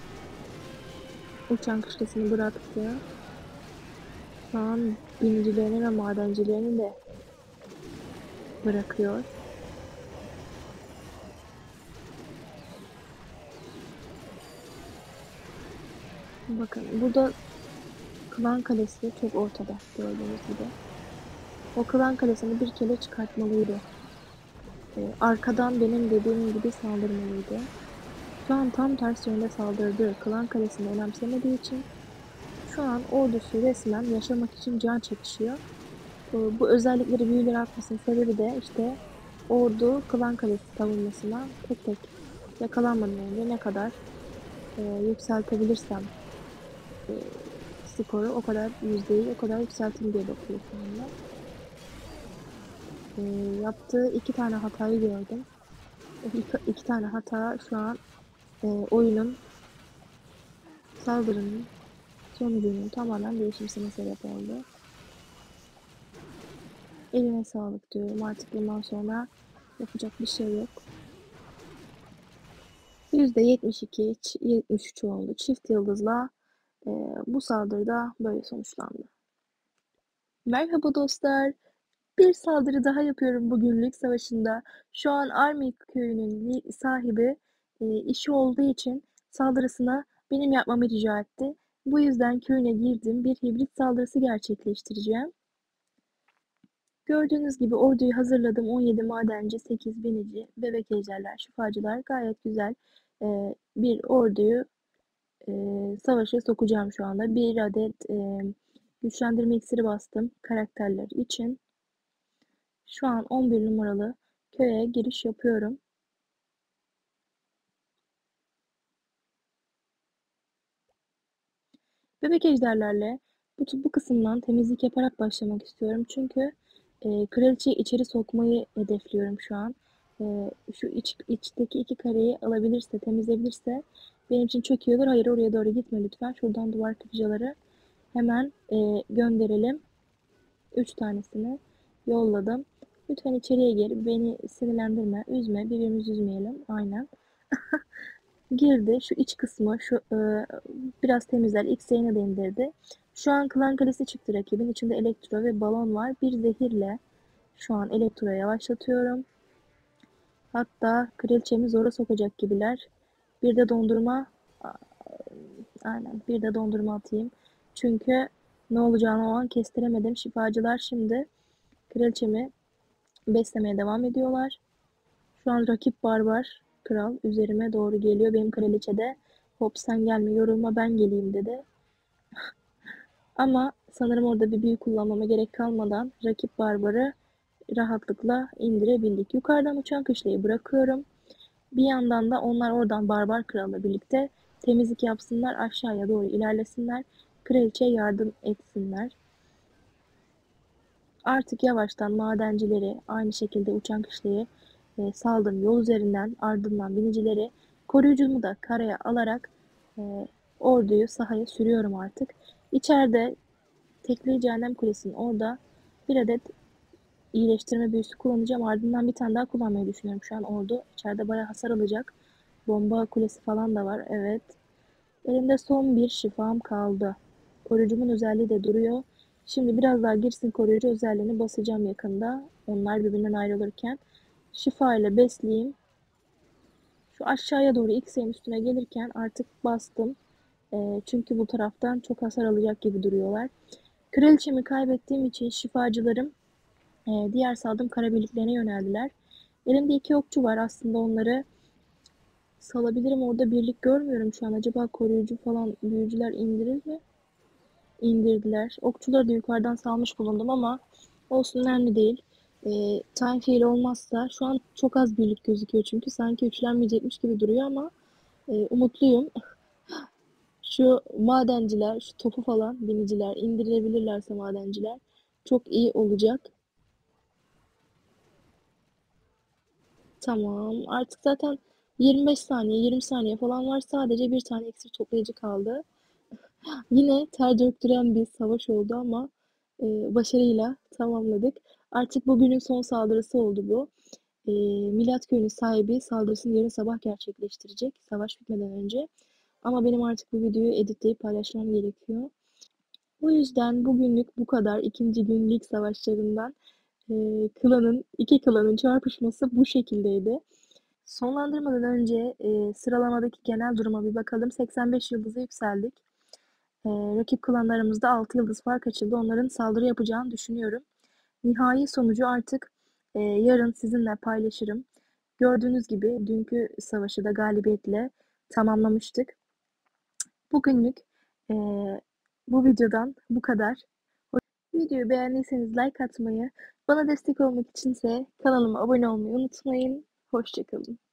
Uçan kışlasını bıraktı. Şu an binicilerini ve madencilerini de bırakıyor. Bakın burada Klan Kalesi çok ortada gördüğünüz gibi. O Klan Kalesi'ni bir kere çıkartmalıydı. Arkadan benim dediğim gibi saldırmalıydı. Şu an tam ters yönde saldırdı. Klan Kalesi'ni önemsemediği için şu an ordusu resmen yaşamak için can çekişiyor. Bu özellikleri büyüleri atmasının sebebi de işte ordu Klan Kalesi savunmasına tek tek yakalanmadan önce ne kadar yükseltebilirsem e, skoru o kadar yüzdeyi o kadar yükselteyim diye bakıyor şu anda. Yaptığı iki tane hatayı gördüm. İki tane hata şu an oyunun saldırının sonucunun tamamen değişmesine sebep oldu. Eline sağlık diyorum. Artık bundan sonra yapacak bir şey yok. %72, 73 oldu. Çift yıldızla bu saldırıda böyle sonuçlandı. Merhaba dostlar. Bir saldırı daha yapıyorum bugünlük savaşında. Şu an Armik köyünün sahibi işi olduğu için saldırısına benim yapmamı rica etti. Bu yüzden köyüne girdim. Bir hibrit saldırısı gerçekleştireceğim. Gördüğünüz gibi orduyu hazırladım. 17 madenci, 8 binici, bebek ejderler, şifacılar gayet güzel bir orduyu savaşa sokacağım şu anda. Bir adet güçlendirme iksiri bastım karakterler için. Şu an 11 numaralı köye giriş yapıyorum. Bebek ejderlerle bu kısımdan temizlik yaparak başlamak istiyorum. Çünkü kraliçeyi içeri sokmayı hedefliyorum şu an. Şu içteki iki kareyi alabilirse, temizleyebilirse benim için çok iyi olur. Hayır oraya doğru gitme lütfen. Şuradan duvar kırıcıları hemen gönderelim. 3 tanesini yolladım. Lütfen içeriye gel. Beni sinirlendirme, üzme. Birbirimizi üzmeyelim. Aynen. Girdi. Şu iç kısmı biraz temizler. X-Ray'ini de indirdi. Şu an Klan Kalesi çıktı rakibin. İçinde elektro ve balon var. Bir zehirle şu an elektroya yavaşlatıyorum. Hatta kraliçemi zora sokacak gibiler. Bir de dondurma. Aynen. Bir de dondurma atayım. Çünkü ne olacağını o an kestiremedim. Şifacılar şimdi kraliçemi beslemeye devam ediyorlar. Şu an rakip barbar kral üzerime doğru geliyor. Benim kraliçe de hop sen gelme yorulma ben geleyim dedi. Ama sanırım orada bir büyü kullanmama gerek kalmadan rakip barbarı rahatlıkla indirebildik. Yukarıdan uçan kışlayı bırakıyorum. Bir yandan da onlar oradan barbar kralla birlikte temizlik yapsınlar, aşağıya doğru ilerlesinler, kraliçeye yardım etsinler. Artık yavaştan madencileri aynı şekilde uçan kışlayı saldım yol üzerinden, ardından binicileri koruyucumu da karaya alarak e, orduyu sahaya sürüyorum artık. İçeride tekli cehennem kulesinin orada bir adet iyileştirme büyüsü kullanacağım. Ardından bir tane daha kullanmayı düşünüyorum. Şu an ordu içeride bayağı hasar alacak. Bomba kulesi falan da var. Evet. Elimde son bir şifam kaldı. Koruyucumun özelliği de duruyor. Şimdi biraz daha girsin koruyucu özelliğini basacağım yakında. Onlar birbirinden ayrılırken. Şifa ile besleyeyim. Şu aşağıya doğru X'in üstüne gelirken artık bastım. Çünkü bu taraftan çok hasar alacak gibi duruyorlar. Kraliçemi kaybettiğim için şifacılarım diğer saldım kara birliklerine yöneldiler. Elimde iki okçu var. Aslında onları Salabilirim, orada birlik görmüyorum şu an. Acaba koruyucu falan büyücüler indirir mi? İndirdiler. Okçuları da yukarıdan salmış bulundum ama olsun, önemli değil. Time fail olmazsa şu an çok az birlik gözüküyor çünkü sanki üçlenmeyecekmiş gibi duruyor ama umutluyum. Şu madenciler, şu topu falan biniciler indirebilirlerse madenciler çok iyi olacak. Tamam. Artık zaten 25 saniye, 20 saniye falan var. Sadece bir tane eksik toplayıcı kaldı. Yine ter döktüren bir savaş oldu ama başarıyla tamamladık. Artık bugünün son saldırısı oldu bu. E, Milat Köyü'nün sahibi saldırısını yarın sabah gerçekleştirecek. Savaş bitmeden önce. Ama benim artık bu videoyu editleyip paylaşmam gerekiyor. Bu yüzden bugünlük bu kadar. İkinci gün lig savaşlarından iki klanın çarpışması bu şekildeydi. Sonlandırmadan önce sıralamadaki genel duruma bir bakalım. 85 yıldıza yükseldik. Rakip klanlarımızda 6 yıldız fark açıldı. Onların saldırı yapacağını düşünüyorum. Nihai sonucu artık yarın sizinle paylaşırım. Gördüğünüz gibi dünkü savaşı da galibiyetle tamamlamıştık. Bugünlük e, bu videodan bu kadar. Videoyu beğendiyseniz like atmayı, bana destek olmak içinse kanalıma abone olmayı unutmayın. Hoşça kalın.